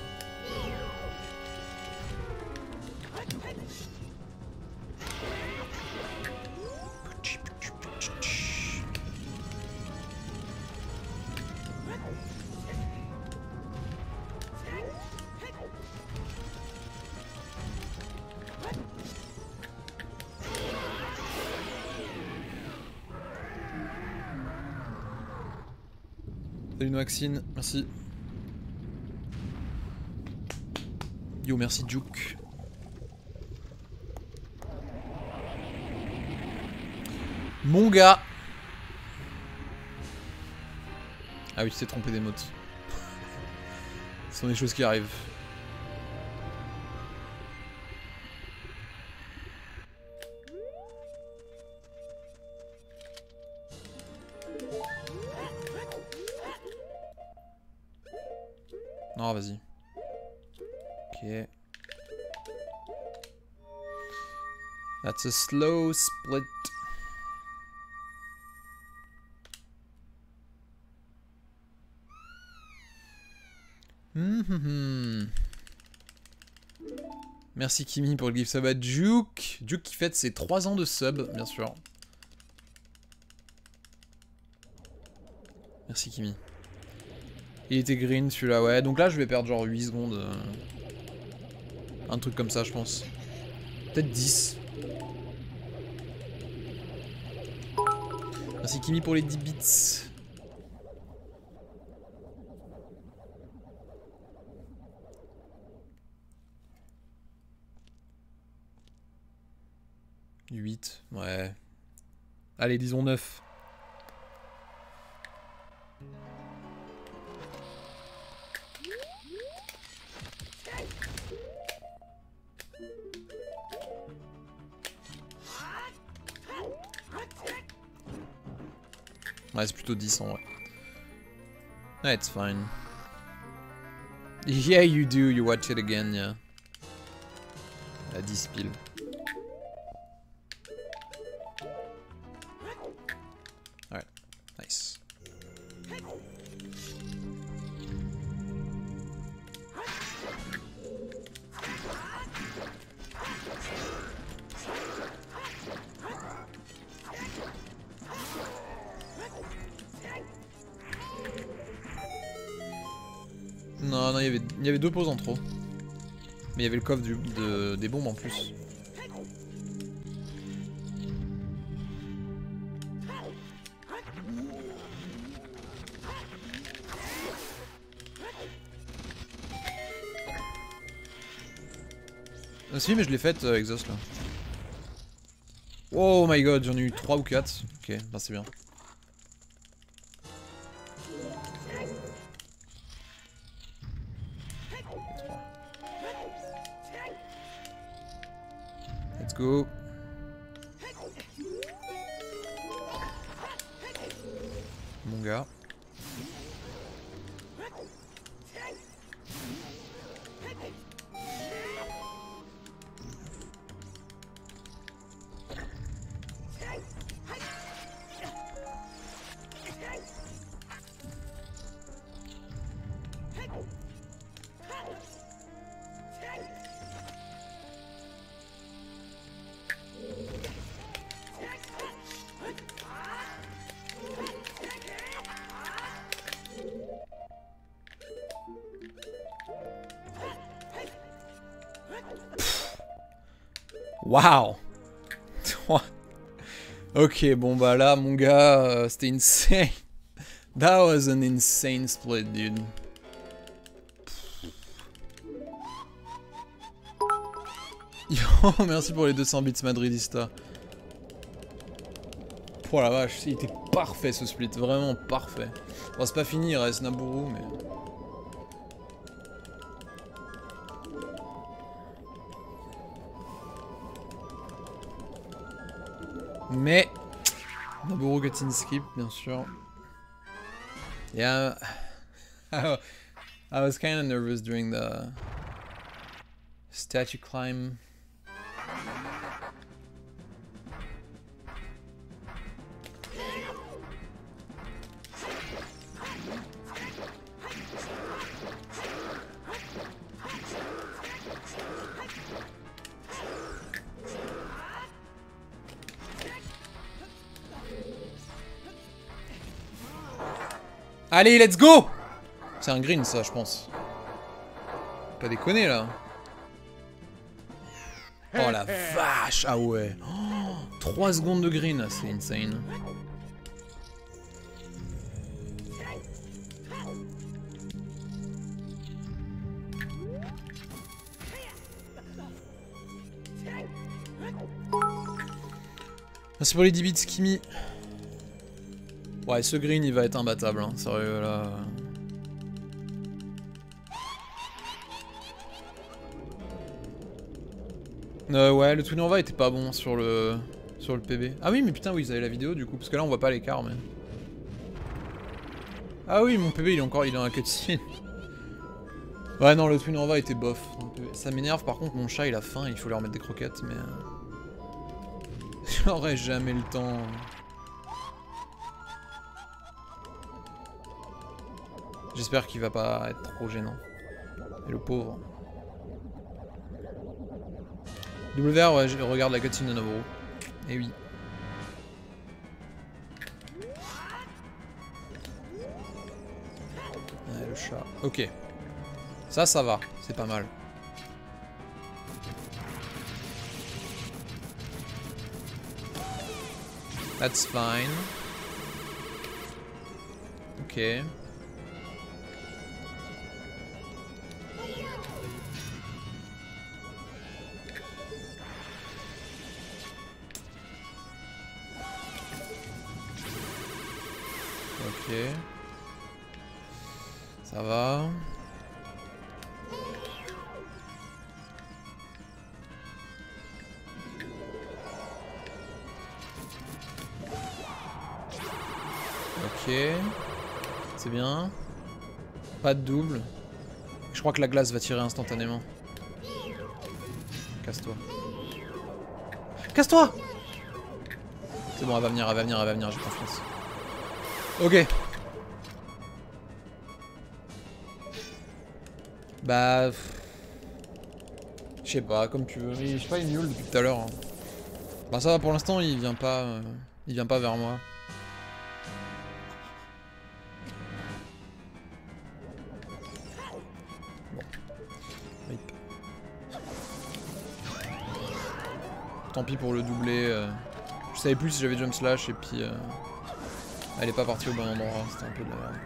Salut Noaxine, merci. Yo, merci Juke. Mon gars. Ah oui, tu t'es trompé d'émote. Ce sont des choses qui arrivent. Non, vas-y. Ok. That's a slow split. Merci Kimi pour le gift sub à Juke. Juke qui fête ses 3 ans de sub, bien sûr. Merci Kimi. Il était green celui-là, ouais. Donc là, je vais perdre genre 8 secondes. Un truc comme ça, je pense. Peut-être 10. Merci Kimi pour les 10 bits. « 8, ouais. Allez, disons 9. Ouais, c'est plutôt 10 en vrai. Yeah, it's fine. Yeah, you do. You watch it again, yeah. À 10 pile. Alright, nice. Non, non, il y avait 2 pauses en trop. Mais il y avait le coffre des bombes en plus. Ah si, mais je l'ai faite, exhaust là. Oh my god, j'en ai eu 3 ou 4. Ok, bah c'est bien. Let's go. Mon gars. Waouh. Ok, bon bah là, mon gars, c'était insane. That was an insane split, dude. Yo, merci pour les 200 bits madridista. Oh la vache, il était parfait ce split, vraiment parfait. Bon, c'est pas fini, il reste Naburu, mais... Mais... Naburu got in skip, bien sûr. Yeah... I was kind of nervous during the... statue climb. Allez, let's go! C'est un green, ça, je pense. Pas déconner, là. Oh, la vache! Ah ouais. Oh, 3 secondes de green, c'est insane. Merci pour les 10 bits, Kimi. Ouais, ce green, il va être imbattable, hein. Sérieux, là... ouais, le Twin Nova était pas bon sur le PB. Ah oui, mais putain, oui, ils avaient la vidéo, du coup, parce que là, on voit pas l'écart, mais... Ah oui, mon PB, il est dans la cutscene. Ouais, non, le Twin Nova était bof. Ça m'énerve, par contre, mon chat, il a faim, il faut lui remettre des croquettes, mais... J'aurais jamais le temps... J'espère qu'il va pas être trop gênant. Et le pauvre. WR, ouais, je regarde la cutscene de Naburu. Et oui. Ouais, le chat. Ok. Ça va. C'est pas mal. That's fine. Ok. Ok. Ça va. Ok. C'est bien. Pas de double. Je crois que la glace va tirer instantanément. Casse-toi. Casse-toi! C'est bon, elle va venir, j'ai confiance. Ok. Bah... Je sais pas, comme tu veux. Je sais pas, il est nul depuis tout à l'heure. Hein. Bah ça va, pour l'instant, il vient pas vers moi. Tant pis pour le doubler. Je savais plus si j'avais jump slash et puis... elle est pas partie au bon endroit, c'était un peu de la merde.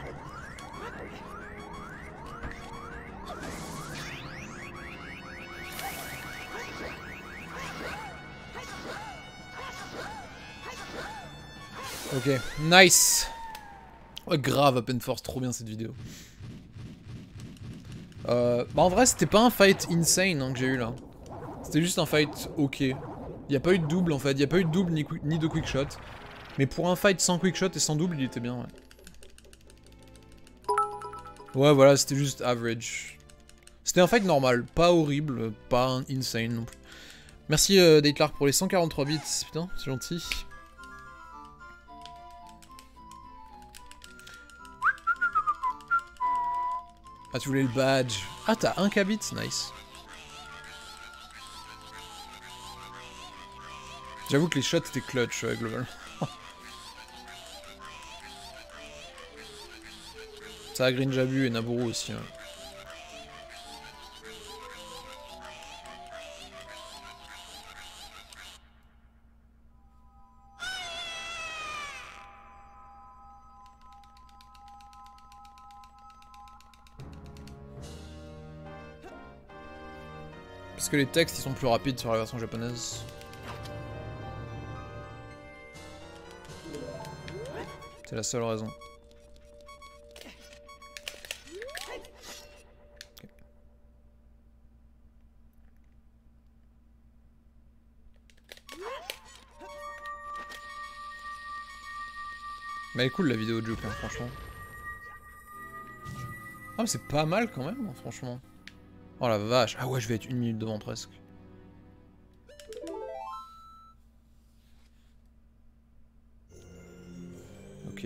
Ok, nice. Ouais, grave, Open Force, trop bien cette vidéo. Bah en vrai, c'était pas un fight insane hein, que j'ai eu là. C'était juste un fight ok. Il n'y a pas eu de double en fait, il n'y a pas eu de double ni de quick shot. Mais pour un fight sans quick shot et sans double, il était bien, ouais. Ouais, voilà, c'était juste average. C'était un fight normal, pas horrible, pas insane non plus. Merci Datlark pour les 143 bits, putain, c'est gentil. Ah, tu voulais le badge. Ah, t'as un K-bit, nice. J'avoue que les shots étaient clutch, globalement. Ça a Green Jabu et Naburu aussi. Ouais. Parce que les textes ils sont plus rapides sur la version japonaise. C'est la seule raison. Mais elle est cool la vidéo de Juke, hein, franchement. Ah mais c'est pas mal quand même, hein, franchement. Oh la vache, ah ouais je vais être 1 minute devant presque. Ok.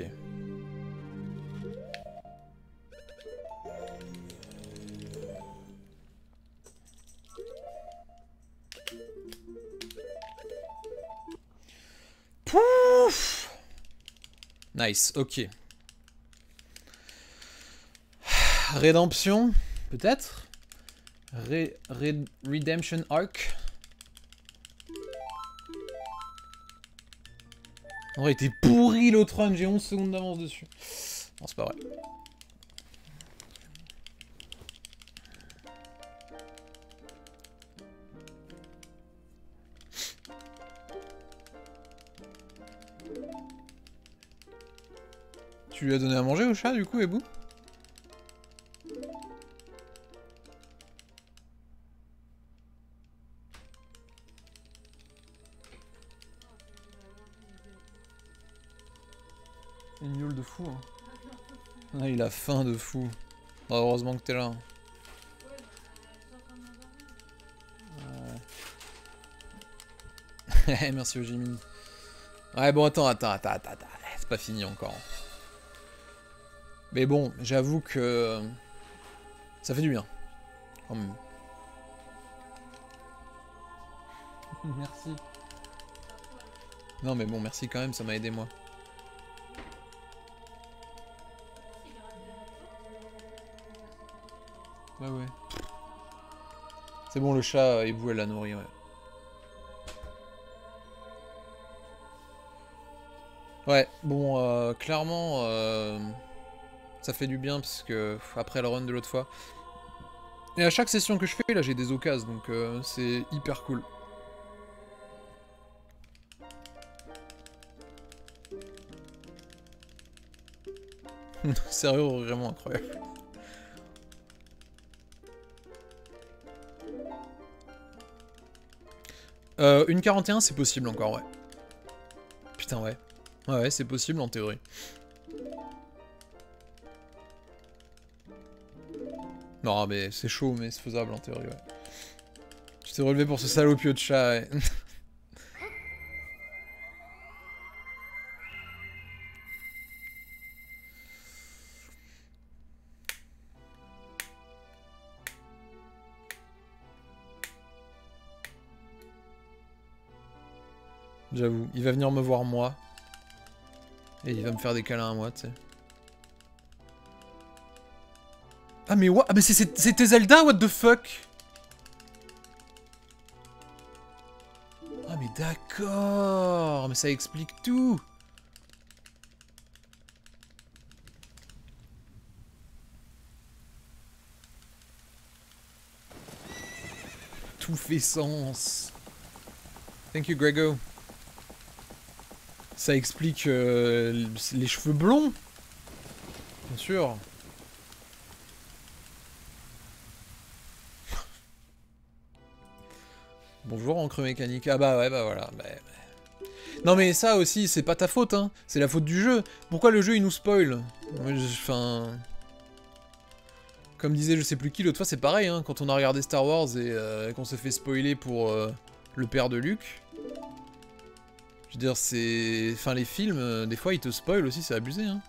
Pouf! Nice, ok. Rédemption, peut-être? Redemption Arc. En vrai, il était pourri l'autre run, j'ai 11 secondes d'avance dessus. Non, c'est pas vrai. Tu lui as donné à manger au chat, du coup, Ebou? Il miaule de fou, hein. Ah, il a faim de fou. Oh, heureusement que t'es là. Ouais. Merci Ojimini. Ouais, bon, attends. C'est pas fini encore. Mais bon, j'avoue que... ça fait du bien. Quand même. Merci. Non mais bon, merci quand même, ça m'a aidé moi. Ouais. C'est bon, le chat, Ebou, elle l'a nourri, ouais. Ouais, bon, clairement, ça fait du bien, parce que après le run de l'autre fois. Et à chaque session que je fais, là, j'ai des occasions, donc c'est hyper cool. Sérieux, vraiment incroyable. Une 41, c'est possible encore, ouais. Putain, ouais. Ouais, c'est possible en théorie. Non, mais c'est chaud, mais c'est faisable en théorie, ouais. Tu t'es relevé pour ce salopio de chat, ouais. J'avoue, il va venir me voir moi. Et il va me faire des câlins à moi, tu sais. Ah mais what? Ah mais c'était Zelda, what the fuck? d'accord. Mais ça explique tout. Tout fait sens. Thank you, Grego. Ça explique les cheveux blonds. Bien sûr. Bonjour, encre mécanique. Ah bah ouais, bah voilà. Non mais ça aussi, c'est pas ta faute, hein. C'est la faute du jeu. Pourquoi le jeu, il nous spoil? Enfin... Comme disait je sais plus qui, l'autre fois, c'est pareil, hein. Quand on a regardé Star Wars et qu'on s'est fait spoiler pour le père de Luke... Je veux dire, c'est... Enfin, les films, des fois, ils te spoilent aussi, c'est abusé, hein.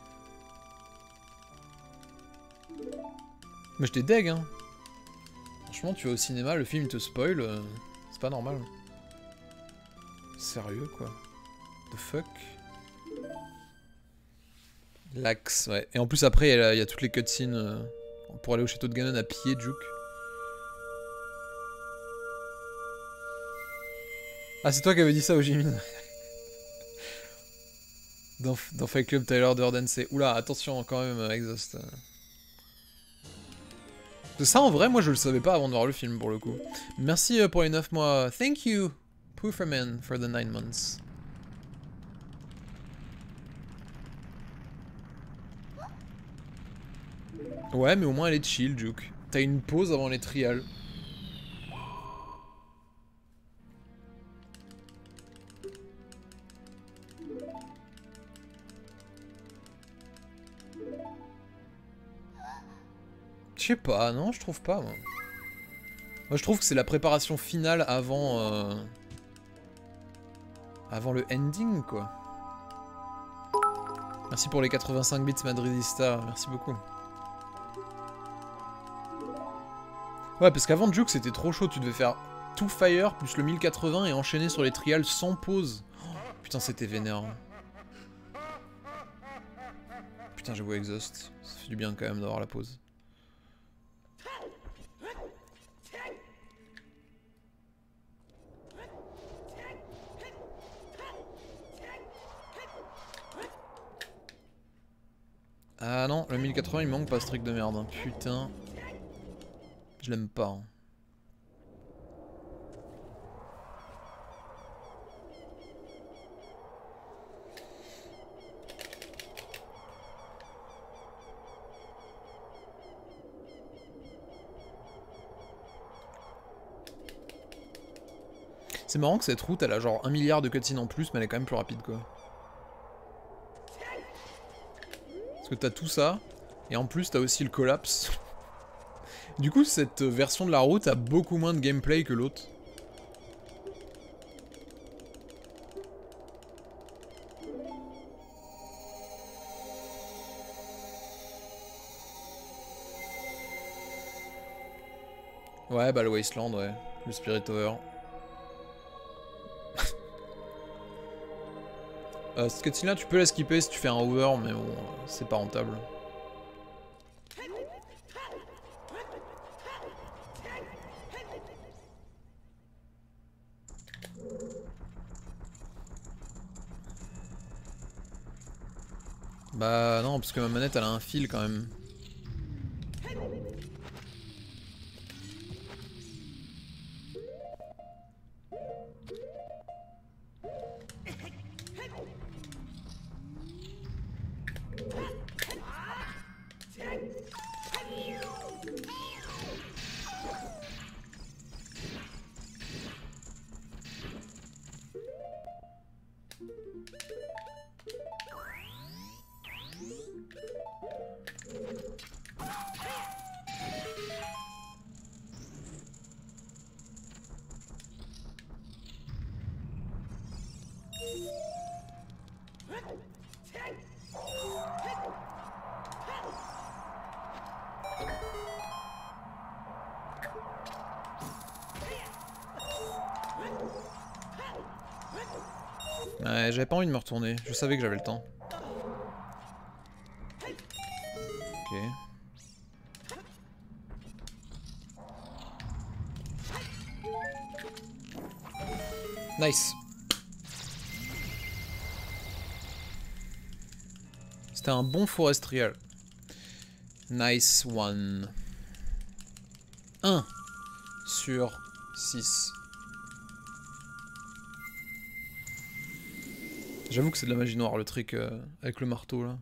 Mais je t'ai deg, hein. Franchement, tu vas au cinéma, le film, il te spoil, c'est pas normal. Sérieux, quoi. The fuck. L'axe, ouais. Et en plus, après, il y a toutes les cutscenes pour aller au château de Ganon à pied, Juke. Ah, c'est toi qui avais dit ça au Jimin. Dans Fight Club, Tyler Durden, c'est... Oula, attention quand même, Exhaust. Ça, en vrai, moi, je le savais pas avant de voir le film, pour le coup. Merci pour les 9 mois. Thank you, Pooferman, for the 9 months. Ouais, mais au moins, elle est chill, Juke. T'as une pause avant les trials. Je sais pas, non, je trouve pas, moi. Moi, je trouve que c'est la préparation finale avant... avant le ending, quoi. Merci pour les 85 bits Madridista, merci beaucoup. Ouais, parce qu'avant Juke, c'était trop chaud, tu devais faire tout Fire plus le 1080 et enchaîner sur les trials sans pause. Oh, putain, c'était vénère. Putain, j'avoue, Exhaust. Ça fait du bien quand même d'avoir la pause. Ah non, le 1080 il manque pas ce truc de merde. Hein. Putain. Je l'aime pas. Hein. C'est marrant que cette route elle a genre 1 milliard de cutscenes en plus mais elle est quand même plus rapide quoi. Parce que t'as tout ça, et en plus t'as aussi le collapse. Du coup cette version de la route a beaucoup moins de gameplay que l'autre. Ouais bah le Wasteland ouais, le Spirit Tower. Cette cutscene là tu peux la skipper si tu fais un over mais bon c'est pas rentable. Bah non parce que ma manette elle a un fil quand même. Ouais, j'avais pas envie de me retourner, je savais que j'avais le temps. Ok. Nice. C'était un bon forestial. Nice one. 1 sur 6. J'avoue que c'est de la magie noire le truc avec le marteau là.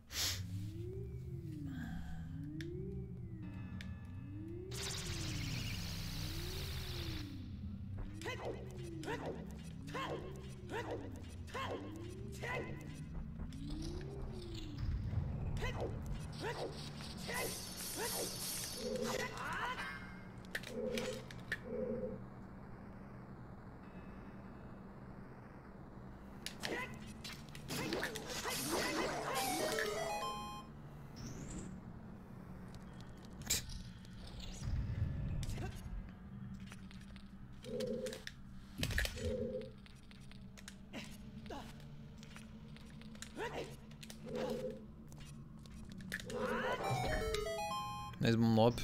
Nice bomb drop.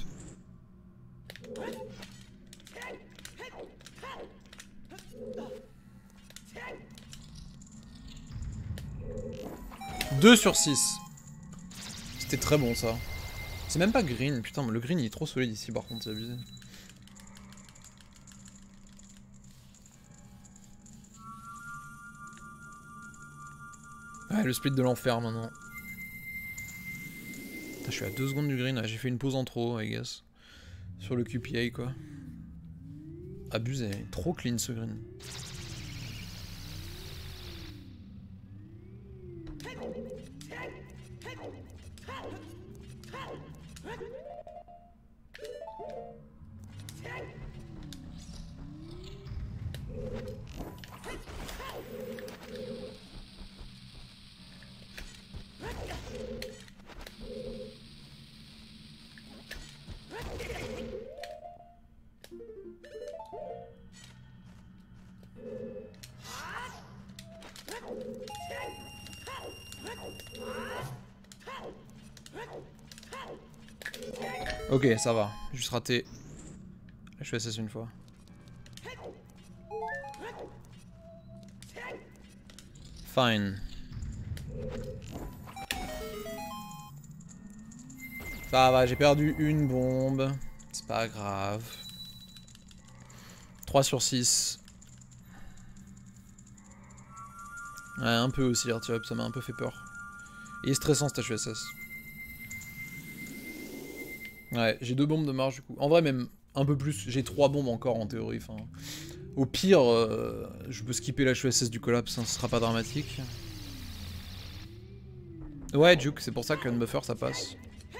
« 2 sur 6. C'était très bon ça. C'est même pas green, putain, le green il est trop solide ici par contre, c'est abusé. Ouais, le split de l'enfer maintenant. Putain, je suis à 2 secondes du green, j'ai fait une pause en trop, I guess. Sur le QPA quoi. Abusé, trop clean ce green. Ok, ça va. Juste raté. Je suis SS une fois. Fine. Ça va, j'ai perdu une bombe. C'est pas grave. 3 sur 6. Ouais, un peu aussi, Arthur, ça m'a un peu fait peur. Il est stressant cet HUSS. Ouais, j'ai 2 bombes de marge du coup. En vrai, même un peu plus. J'ai 3 bombes encore en théorie. Enfin, au pire, je peux skipper la HUSS du collapse, hein, ce sera pas dramatique. Ouais, Juke, c'est pour ça qu'un buffer ça passe.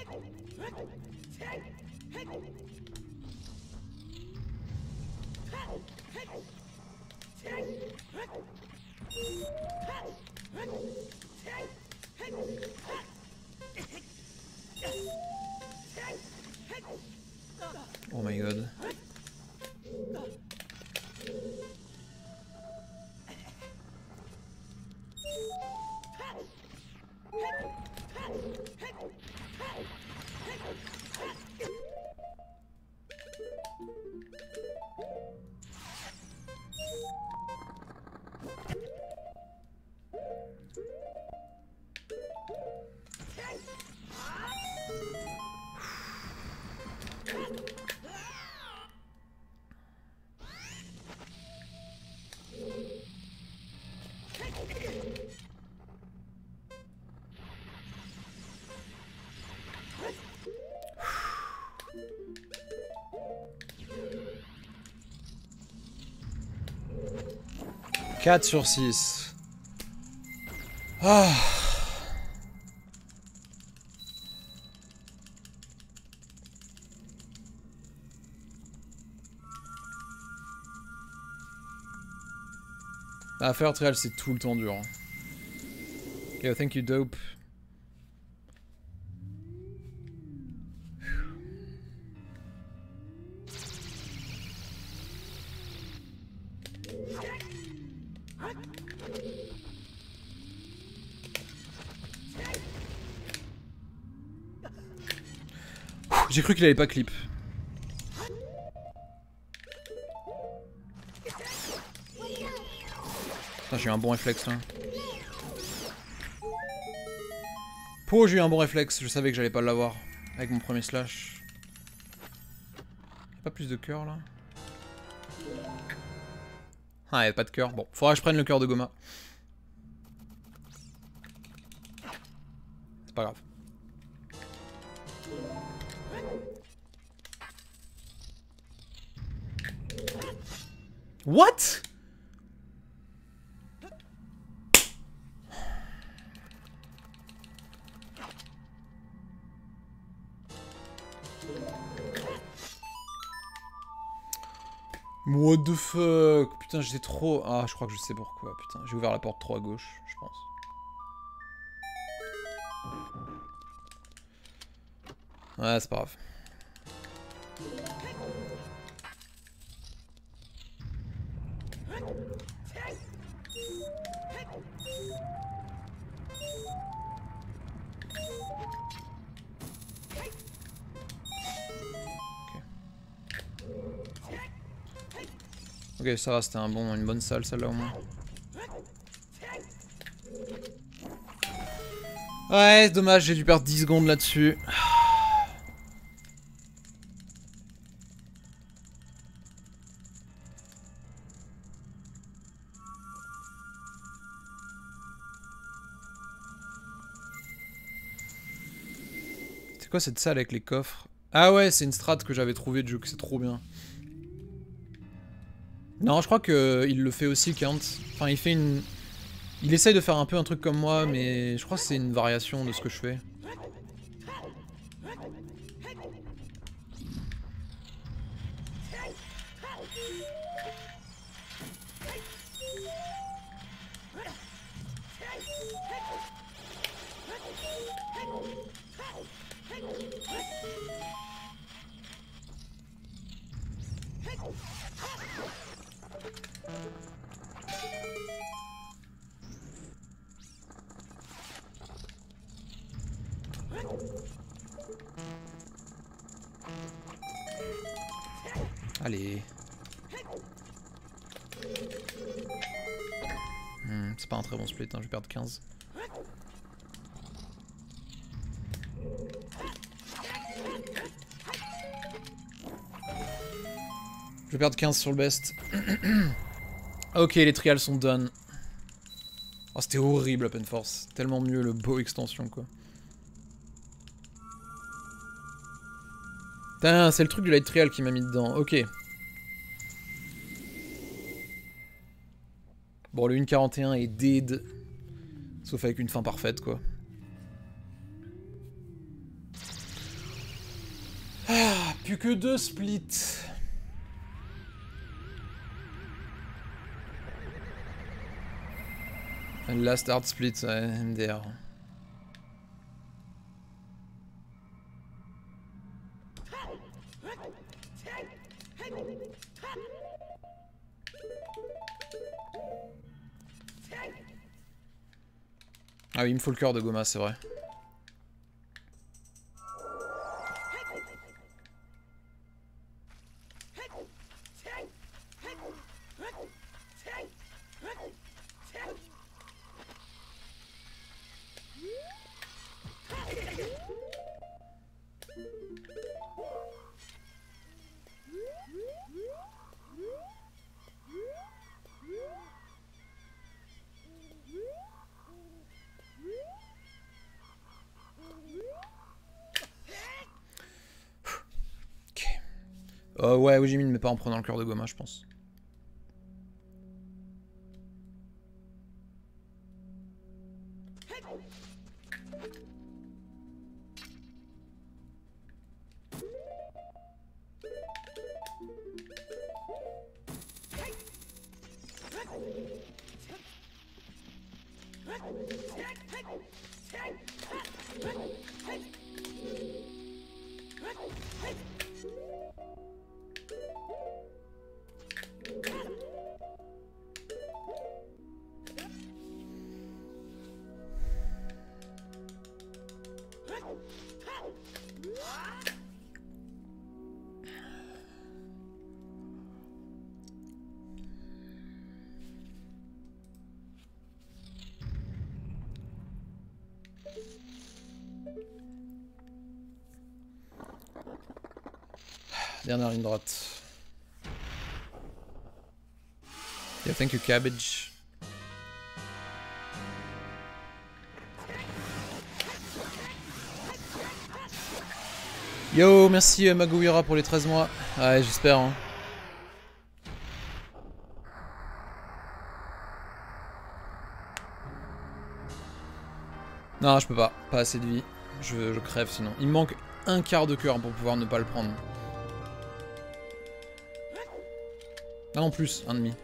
Oh my god. « 4 sur 6. Ah. La faire trial c'est tout le temps dur. Hein. Yo, thank you dope. J'ai cru qu'il allait pas clip. j'ai eu un bon réflexe là. Oh, j'ai eu un bon réflexe, je savais que j'allais pas l'avoir avec mon premier slash. Y'a pas plus de cœur là? Ah, y'a pas de cœur. Bon, faudra que je prenne le cœur de Goma. C'est pas grave. What? What the fuck? Putain, j'étais trop... Ah, je crois que je sais pourquoi, putain. J'ai ouvert la porte trop à gauche, je pense. Ouais, c'est pas grave. Ok, ça va, c'était une bonne salle celle-là au moins. Ouais, dommage, j'ai dû perdre 10 secondes là-dessus. C'est quoi cette salle avec les coffres? Ah ouais, c'est une strat que j'avais trouvé de jeu, que c'est trop bien. Non, je crois que il le fait aussi, Kant. Enfin, il fait une... Il essaye de faire un peu un truc comme moi, mais je crois que c'est une variation de ce que je fais. Allez. C'est pas un très bon split, hein, je vais perdre 15. Je vais perdre 15 sur le best. Ok, les trials sont done. Oh, c'était horrible Open Force. Tellement mieux le beau extension, quoi. Putain, c'est le truc du light trial qui m'a mis dedans. Ok. Bon, le 1.41 est dead. Sauf avec une fin parfaite, quoi. Ah, plus que 2 splits. Last hard split, ouais, MDR. Ah oui, il me faut le cœur de Goma, c'est vrai. Ouais, Ojimine, mais pas en prenant le cœur de Goma, je pense. Dernière ligne droite. Yeah, thank you, cabbage. Yo, merci Maguira pour les 13 mois. Ouais, j'espère. Hein. Non, je peux pas. Pas assez de vie. Je crève sinon. Il me manque un quart de cœur pour pouvoir ne pas le prendre. Ah non, plus, un demi.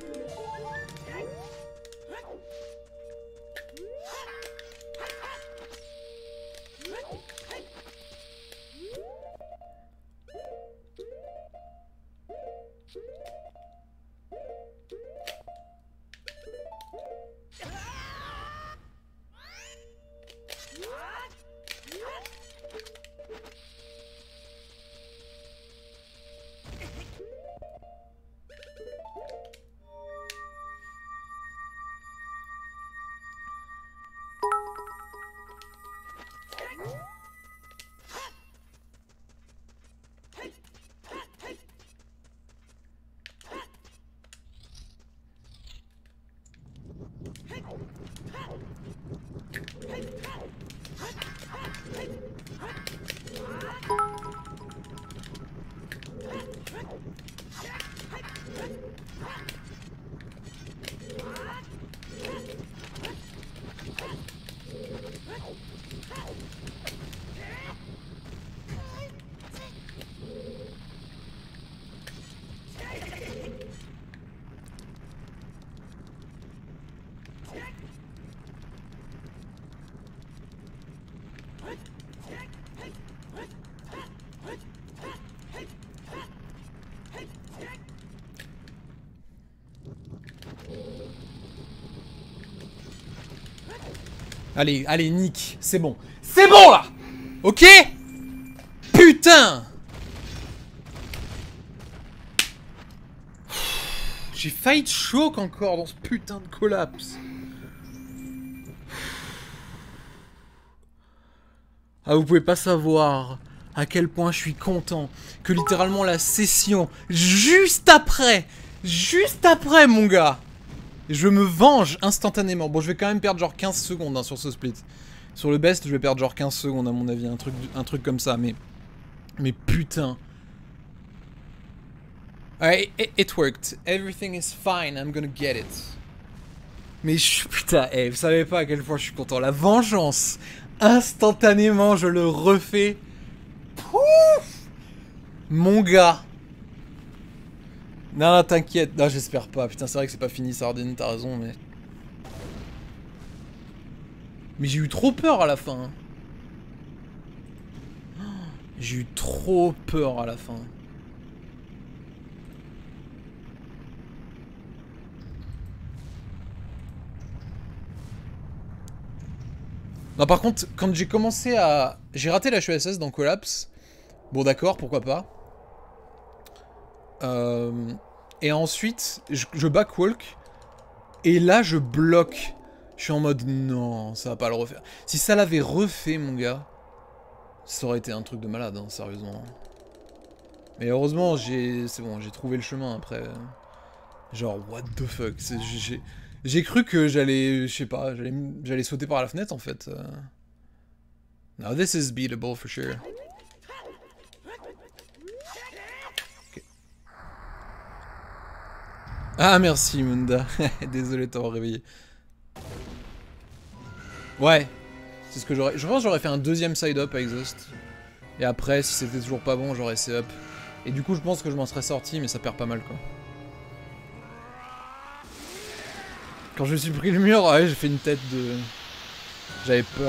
Allez, allez, Nick, c'est bon. C'est bon, là. Ok. Putain. J'ai failli te choc encore dans ce putain de collapse. Ah, vous pouvez pas savoir à quel point je suis content que littéralement la session, juste après, mon gars, je me venge instantanément. Bon, je vais quand même perdre genre 15 secondes hein, sur ce split. Sur le best, je vais perdre genre 15 secondes à mon avis, un truc comme ça, mais putain. Alright, it worked. Everything is fine, I'm gonna get it. Mais putain, vous savez pas à quel point je suis content. La vengeance, instantanément, je le refais. Pouf, mon gars. Non, t'inquiète. Non, j'espère pas. Putain, c'est vrai que c'est pas fini, Sardine, t'as raison, mais... Mais j'ai eu trop peur à la fin. J'ai eu trop peur à la fin. Non, par contre, quand j'ai commencé à... J'ai raté la HESS dans Collapse. Bon, d'accord, pourquoi pas. Et ensuite, je backwalk. Et là, je bloque. Je suis en mode, non, ça va pas le refaire. Si ça l'avait refait, mon gars, ça aurait été un truc de malade, hein, sérieusement. Mais heureusement, c'est bon, j'ai trouvé le chemin après. Genre, what the fuck. J'ai cru que j'allais, je sais pas, j'allais sauter par la fenêtre, en fait. Now this is beatable, for sure. Okay. Ah, merci, Munda. Désolé de t'avoir réveillé. Ouais, c'est ce que j'aurais... Je pense que j'aurais fait un deuxième side-up à Exhaust. Et après, si c'était toujours pas bon, j'aurais essayé up. Et du coup, je pense que je m'en serais sorti, mais ça perd pas mal, quoi. Quand je me suis pris le mur, ouais, j'ai fait une tête de... J'avais peur.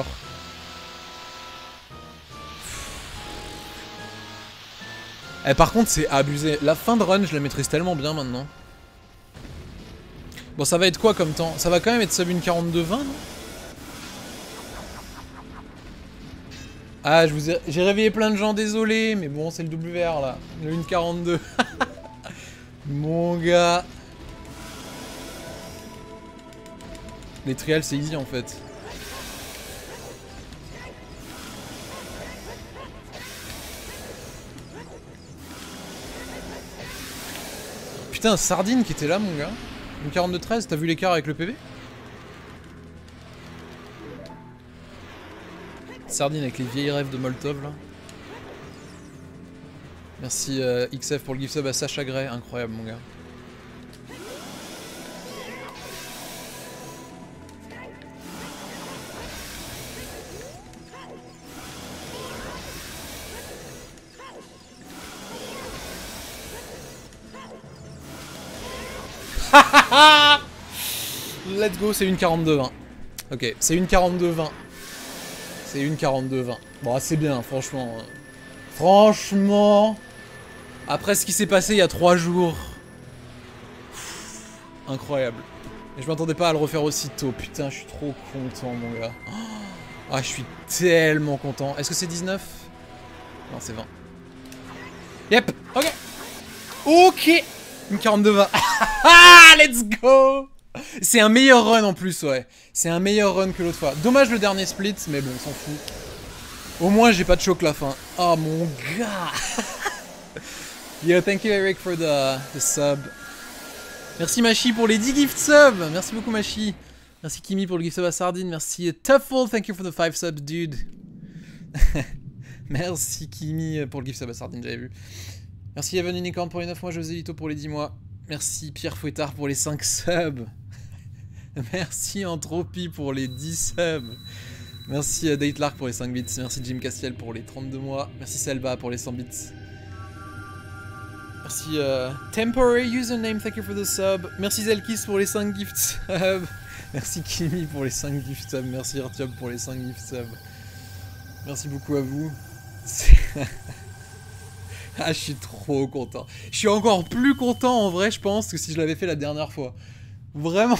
Eh, par contre, c'est abusé. La fin de run, je la maîtrise tellement bien, maintenant. Bon, ça va être quoi comme temps? Ça va quand même être sub 1:42:20, non? Ah, j'ai réveillé plein de gens, désolé, mais bon, c'est le WR là, le 1:42. Mon gars. Les trials, c'est easy en fait. Putain, Sardine qui était là, mon gars. Une 42-13, t'as vu l'écart avec le PV? Sardine avec les vieilles rêves de Molotov, là. Merci XF pour le gift sub à Sacha Gray, incroyable, mon gars. Let's go, c'est une 42-20. Ok, c'est une 42-20. C'est une 42-20. Bon, c'est bien, franchement. Franchement. Après ce qui s'est passé il y a 3 jours. Incroyable. Et je m'attendais pas à le refaire aussitôt. Putain, je suis trop content, mon gars. Ah, je suis tellement content. Est-ce que c'est 19? Non, c'est 20. Yep, ok. Ok. Une 42-20. Let's go. C'est un meilleur run en plus, ouais. C'est un meilleur run que l'autre fois. Dommage le dernier split, mais bon, on s'en fout. Au moins, j'ai pas de choc la fin. Oh mon gars. Yo, thank you Eric for the sub. Merci Machi pour les 10 gift subs. Merci beaucoup Machi. Merci Kimi pour le gift sub à Sardine. Merci Tuffle, thank you for the 5 subs, dude. Merci Kimi pour le gift sub à Sardine, j'avais vu. Merci Evan Unicorn pour les 9 mois, José Lito pour les 10 mois. Merci Pierre Fouettard pour les 5 subs. Merci Entropie pour les 10 subs. Merci Date Lark pour les 5 bits. Merci Jim Castiel pour les 32 mois. Merci Selba pour les 100 bits. Merci Temporary Username, thank you for the sub. Merci Zelkis pour les 5 gift subs. Merci Kimi pour les 5 gift subs. Merci Artiob pour les 5 gift subs. Merci beaucoup à vous. Ah, je suis trop content. Je suis encore plus content en vrai, je pense, que si je l'avais fait la dernière fois. Vraiment.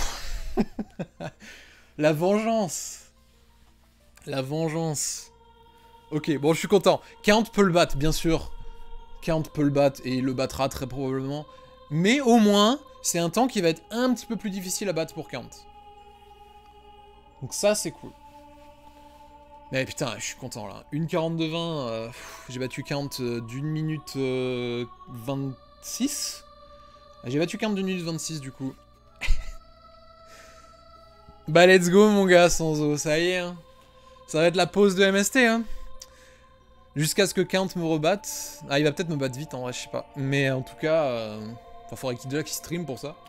La vengeance. La vengeance. Ok, bon, je suis content. Count peut le battre, bien sûr. Count peut le battre et il le battra très probablement. Mais au moins, c'est un temps qui va être un petit peu plus difficile à battre pour Count. Donc ça, c'est cool. Mais putain, je suis content là. Une 42-20, j'ai battu Count d'une minute 26. J'ai battu Count d'une minute 26 du coup. Bah let's go mon gars, Sanzo, ça y est. Hein. Ça va être la pause de MST. Hein. Jusqu'à ce que Count me rebatte. Ah, il va peut-être me battre vite en vrai, je sais pas. Mais en tout cas, faudrait qu'il stream pour ça.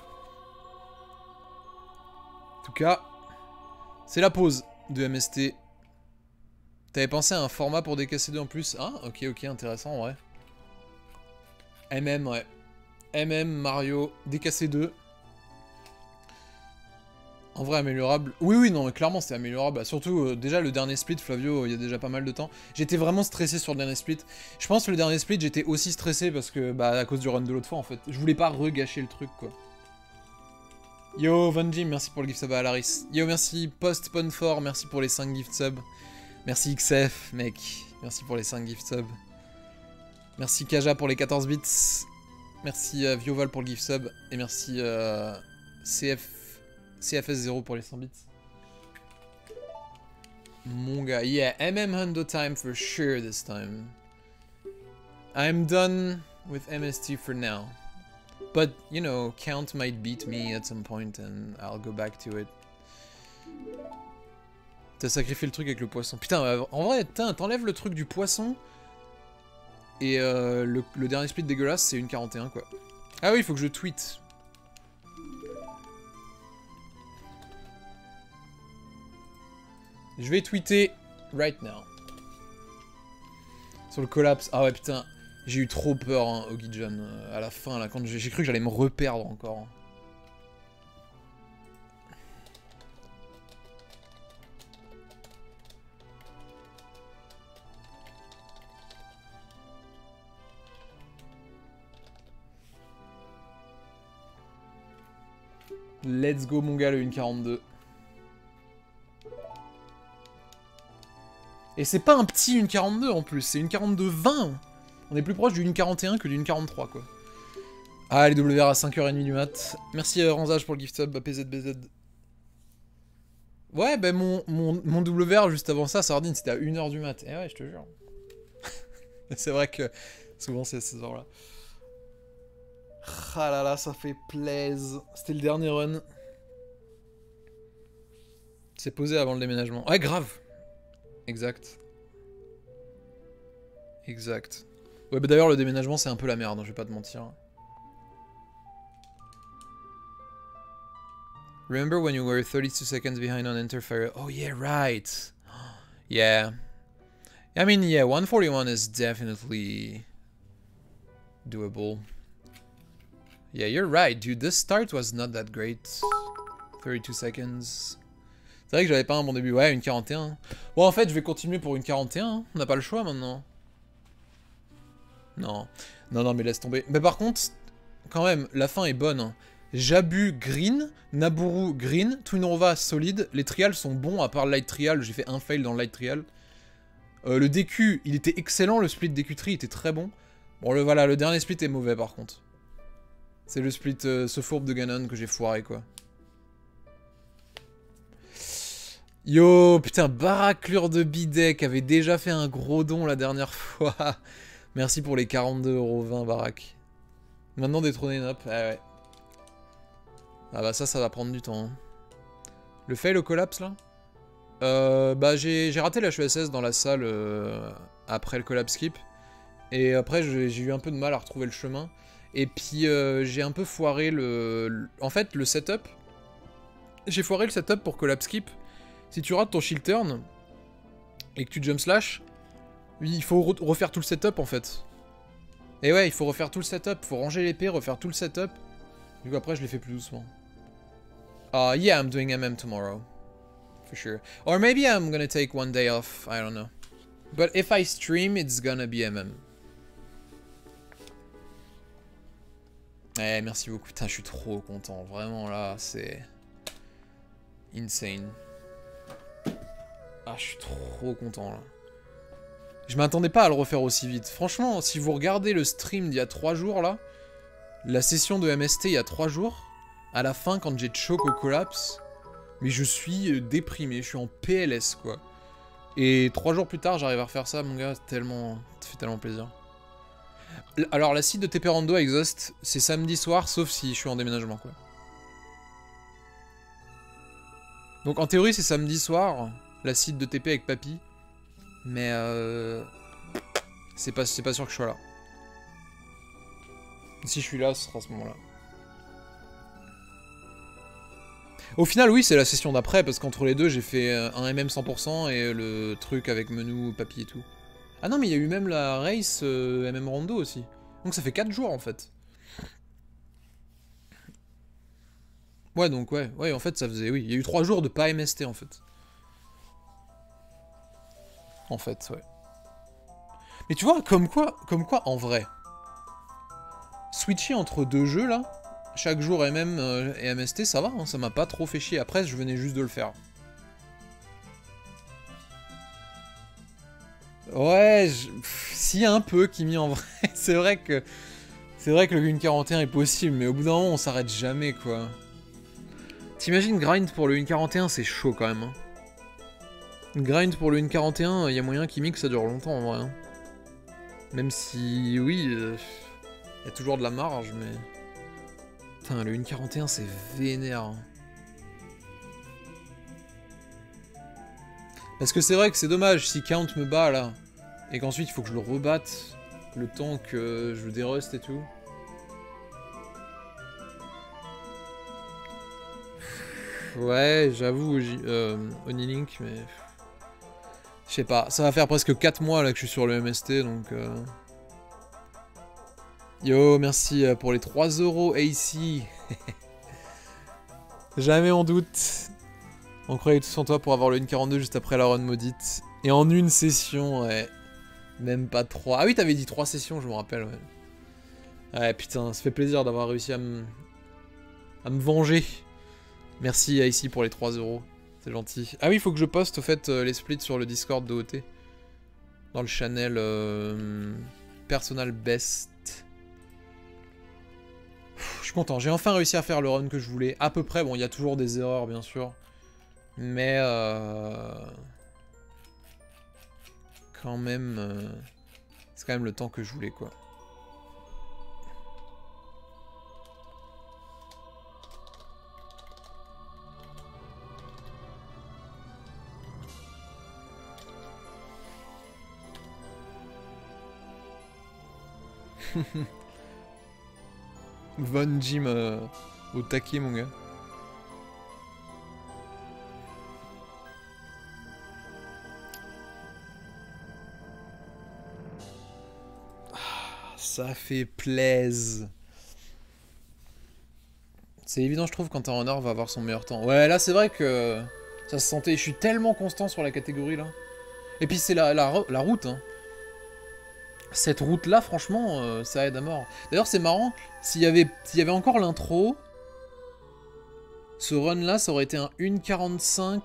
En tout cas, c'est la pause de MST. T'avais pensé à un format pour DKC2 en plus? Ah, ok, intéressant, ouais. ouais. Mario, DKC2. En vrai, améliorable. Oui, non, mais clairement, c'était améliorable. Surtout, déjà, le dernier split, Flavio, il y a déjà pas mal de temps. J'étais vraiment stressé sur le dernier split. Je pense que le dernier split, j'étais aussi stressé parce que, à cause du run de l'autre fois, en fait. Je voulais pas regâcher le truc, quoi. Yo, Van Jim, merci pour le gift sub à Alaris. Yo, merci Post-Pon4, merci pour les 5 gift subs. Merci XF, mec. Merci pour les 5 gift subs. Merci Kaja pour les 14 bits. Merci Vioval pour le gift sub. Et merci CFS0 pour les 100 bits. Mon gars, yeah, Hundo time for sure this time. I'm done with MST for now. But, you know, Count might beat me at some point and I'll go back to it. T'as sacrifié le truc avec le poisson. Putain, en vrai, t'enlèves le truc du poisson. Et le dernier split dégueulasse, c'est une 41, quoi. Ah oui, il faut que je tweet. Je vais tweeter right now. Sur le collapse. Ah ouais, putain. J'ai eu trop peur, hein, Ogijan, à la fin, là, quand j'ai cru que j'allais me reperdre encore. Let's go mon gars, le 1,42. Et c'est pas un petit 1,42 en plus, c'est 1,42-20. On est plus proche du 1,41 que du 1,43 quoi. Ah, les WR à 5h30 du mat. Merci Ranzage pour le gift sub, PZBZ. Ouais, bah mon WR juste avant ça, Sardine, c'était à 1h du mat. Eh ouais, je te jure. C'est vrai que souvent c'est à ces heures-là. Ah là là, ça fait plaise. C'était le dernier run. C'est posé avant le déménagement. Ouais, grave. Exact. Exact. Ouais, bah d'ailleurs, le déménagement, c'est un peu la merde, hein, je vais pas te mentir. Remember when you were 32 seconds behind on Interfere? Oh yeah, right. Yeah. I mean, yeah, 141 is definitely doable. Yeah, you're right, dude. The start was not that great. 32 seconds. C'est vrai que j'avais pas un bon début. Ouais, une 41. Bon, en fait, je vais continuer pour une 41. Hein. On n'a pas le choix maintenant. Non. Non, non, mais laisse tomber. Mais par contre, quand même, la fin est bonne. Hein. Jabu green, Naburu green, Twinrova solide. Les trials sont bons, à part le light trial. J'ai fait un fail dans le light trial. Le DQ, il était excellent. Le split DQ tree était très bon. Bon, voilà, le dernier split est mauvais par contre. C'est le split, ce fourbe de Ganon que j'ai foiré, quoi. Yo, putain, Baraclure de Bidet qui avait déjà fait un gros don la dernière fois. Merci pour les 42,20 €, Barack. Maintenant détrôner Nop. Ah ouais. Ah bah ça va prendre du temps. Hein. Le fail au collapse là bah j'ai raté la HESS dans la salle après le collapse skip. Et après j'ai eu un peu de mal à retrouver le chemin. Et puis j'ai un peu foiré en fait le setup. J'ai foiré le setup pour collapse skip. Si tu rates ton shield turn et que tu jump slash, il faut refaire tout le setup en fait. Et ouais, il faut refaire tout le setup, faut ranger l'épée, refaire tout le setup. Du coup après je l'ai fait plus doucement. Yeah, I'm doing MM tomorrow. For sure. Or maybe I'm gonna take one day off, I don't know. But if I stream, it's gonna be MM. Eh, merci beaucoup. Putain, je suis trop content. Vraiment là, c'est... insane. Ah, je suis trop content là. Je m'attendais pas à le refaire aussi vite. Franchement, si vous regardez le stream d'il y a 3 jours là, la session de MST il y a 3 jours, à la fin quand j'ai choke au collapse, mais je suis déprimé, je suis en PLS quoi. Et 3 jours plus tard, j'arrive à refaire ça, mon gars, ça fait tellement plaisir. Alors la site de TP Rando Exhaust, c'est samedi soir, sauf si je suis en déménagement quoi. Donc en théorie c'est samedi soir, la site de TP avec papy. Mais c'est pas sûr que je sois là. Si je suis là, ce sera à ce moment-là. Au final, oui, c'est la session d'après, parce qu'entre les deux, j'ai fait un MM 100% et le truc avec menu, papy et tout. Ah non, mais il y a eu même la race MM Rando aussi. Donc ça fait 4 jours, en fait. Ouais, donc ouais, en fait, ça faisait, oui. Il y a eu 3 jours de pas MST, en fait. En fait, ouais. Mais tu vois, comme quoi, en vrai, switcher entre deux jeux, là, chaque jour MM et MST, ça va, hein, ça m'a pas trop fait chier. Après, je venais juste de le faire. Ouais, si un peu, Kimi, en vrai. C'est vrai que le 1.41 est possible, mais au bout d'un moment, on s'arrête jamais, quoi. T'imagines, grind pour le 1.41, c'est chaud, quand même. Hein. Grind pour le 1.41, il y a moyen qu'il que ça dure longtemps, en vrai. Hein. Même si, oui, il y a toujours de la marge, mais... Putain, le 1.41, c'est vénère. Hein. Parce que c'est vrai que c'est dommage, si Count me bat, là, et qu'ensuite il faut que je le rebatte, le temps que je dérust et tout. Ouais, j'avoue, Onilink, mais... Je sais pas, ça va faire presque 4 mois là que je suis sur le MST, donc... Yo, merci pour les 3 € AC. Jamais on doute. On croyait tous en toi pour avoir le 1.42 juste après la run maudite. Et en une session, ouais. Même pas 3. Ah oui, t'avais dit 3 sessions, je me rappelle, ouais. Ouais, putain, ça fait plaisir d'avoir réussi à me venger. Merci AC pour les 3 €. C'est gentil. Ah oui, il faut que je poste au fait les splits sur le Discord de OT. Dans le channel Personal Best. Je suis content, j'ai enfin réussi à faire le run que je voulais. À peu près, bon, il y a toujours des erreurs, bien sûr. Mais quand même... c'est quand même le temps que je voulais, quoi. Von Jim au taquet, mon gars. Ça fait plaise. C'est évident, je trouve, quand un renard va avoir son meilleur temps. Ouais, là, c'est vrai que ça se sentait. Je suis tellement constant sur la catégorie, là. Et puis, c'est la route, hein. Cette route-là, franchement, ça aide à mort. D'ailleurs, c'est marrant, s'il y avait encore l'intro, ce run-là, ça aurait été un 1.45...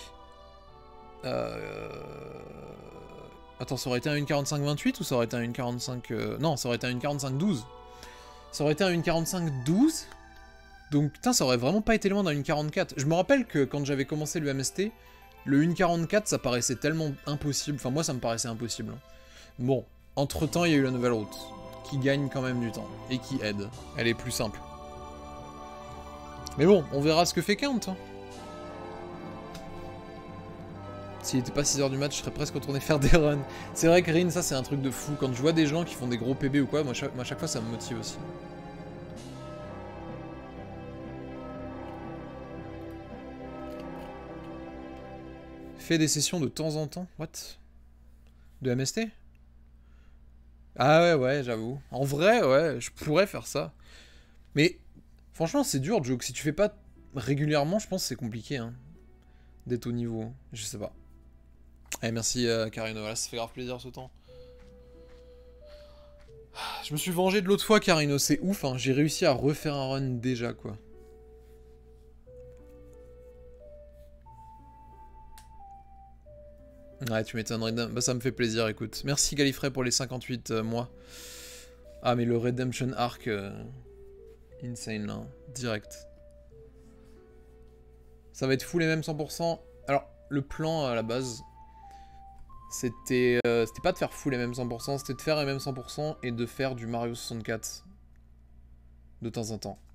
Attends, ça aurait été un 1.45.28 ou ça aurait été un 1.45... Non, ça aurait été un 1.45.12. Ça aurait été un 1.45.12. Donc, putain, ça aurait vraiment pas été loin d'un 1.44. Je me rappelle que quand j'avais commencé le MST, le 1.44, ça paraissait tellement impossible. Enfin, moi, ça me paraissait impossible. Bon, entre-temps, il y a eu la nouvelle route, qui gagne quand même du temps, et qui aide. Elle est plus simple. Mais bon, on verra ce que fait Count. Hein. S'il était pas 6h du match, je serais presque retourné faire des runs. C'est vrai que Rin, ça c'est un truc de fou. Quand je vois des gens qui font des gros PB ou quoi, moi chaque fois ça me motive aussi. Fais des sessions de temps en temps. What? De MST? Ah ouais, j'avoue. En vrai, ouais, je pourrais faire ça. Mais franchement, c'est dur, Joke. Si tu fais pas régulièrement, je pense que c'est compliqué hein, d'être au niveau. Je sais pas. Eh, merci Karine, voilà, ça fait grave plaisir ce temps. Je me suis vengé de l'autre fois, Karino, c'est ouf, hein. J'ai réussi à refaire un run déjà, quoi. Ouais, tu m'étonnes, bah ça me fait plaisir, écoute. Merci Gallifrey pour les 58 mois. Ah, mais le Redemption Arc... insane, là. Direct. Ça va être full MM 100%. Alors, le plan, à la base... C'était pas de faire full MM 100%, c'était de faire MM 100% et de faire du Mario 64. De temps en temps.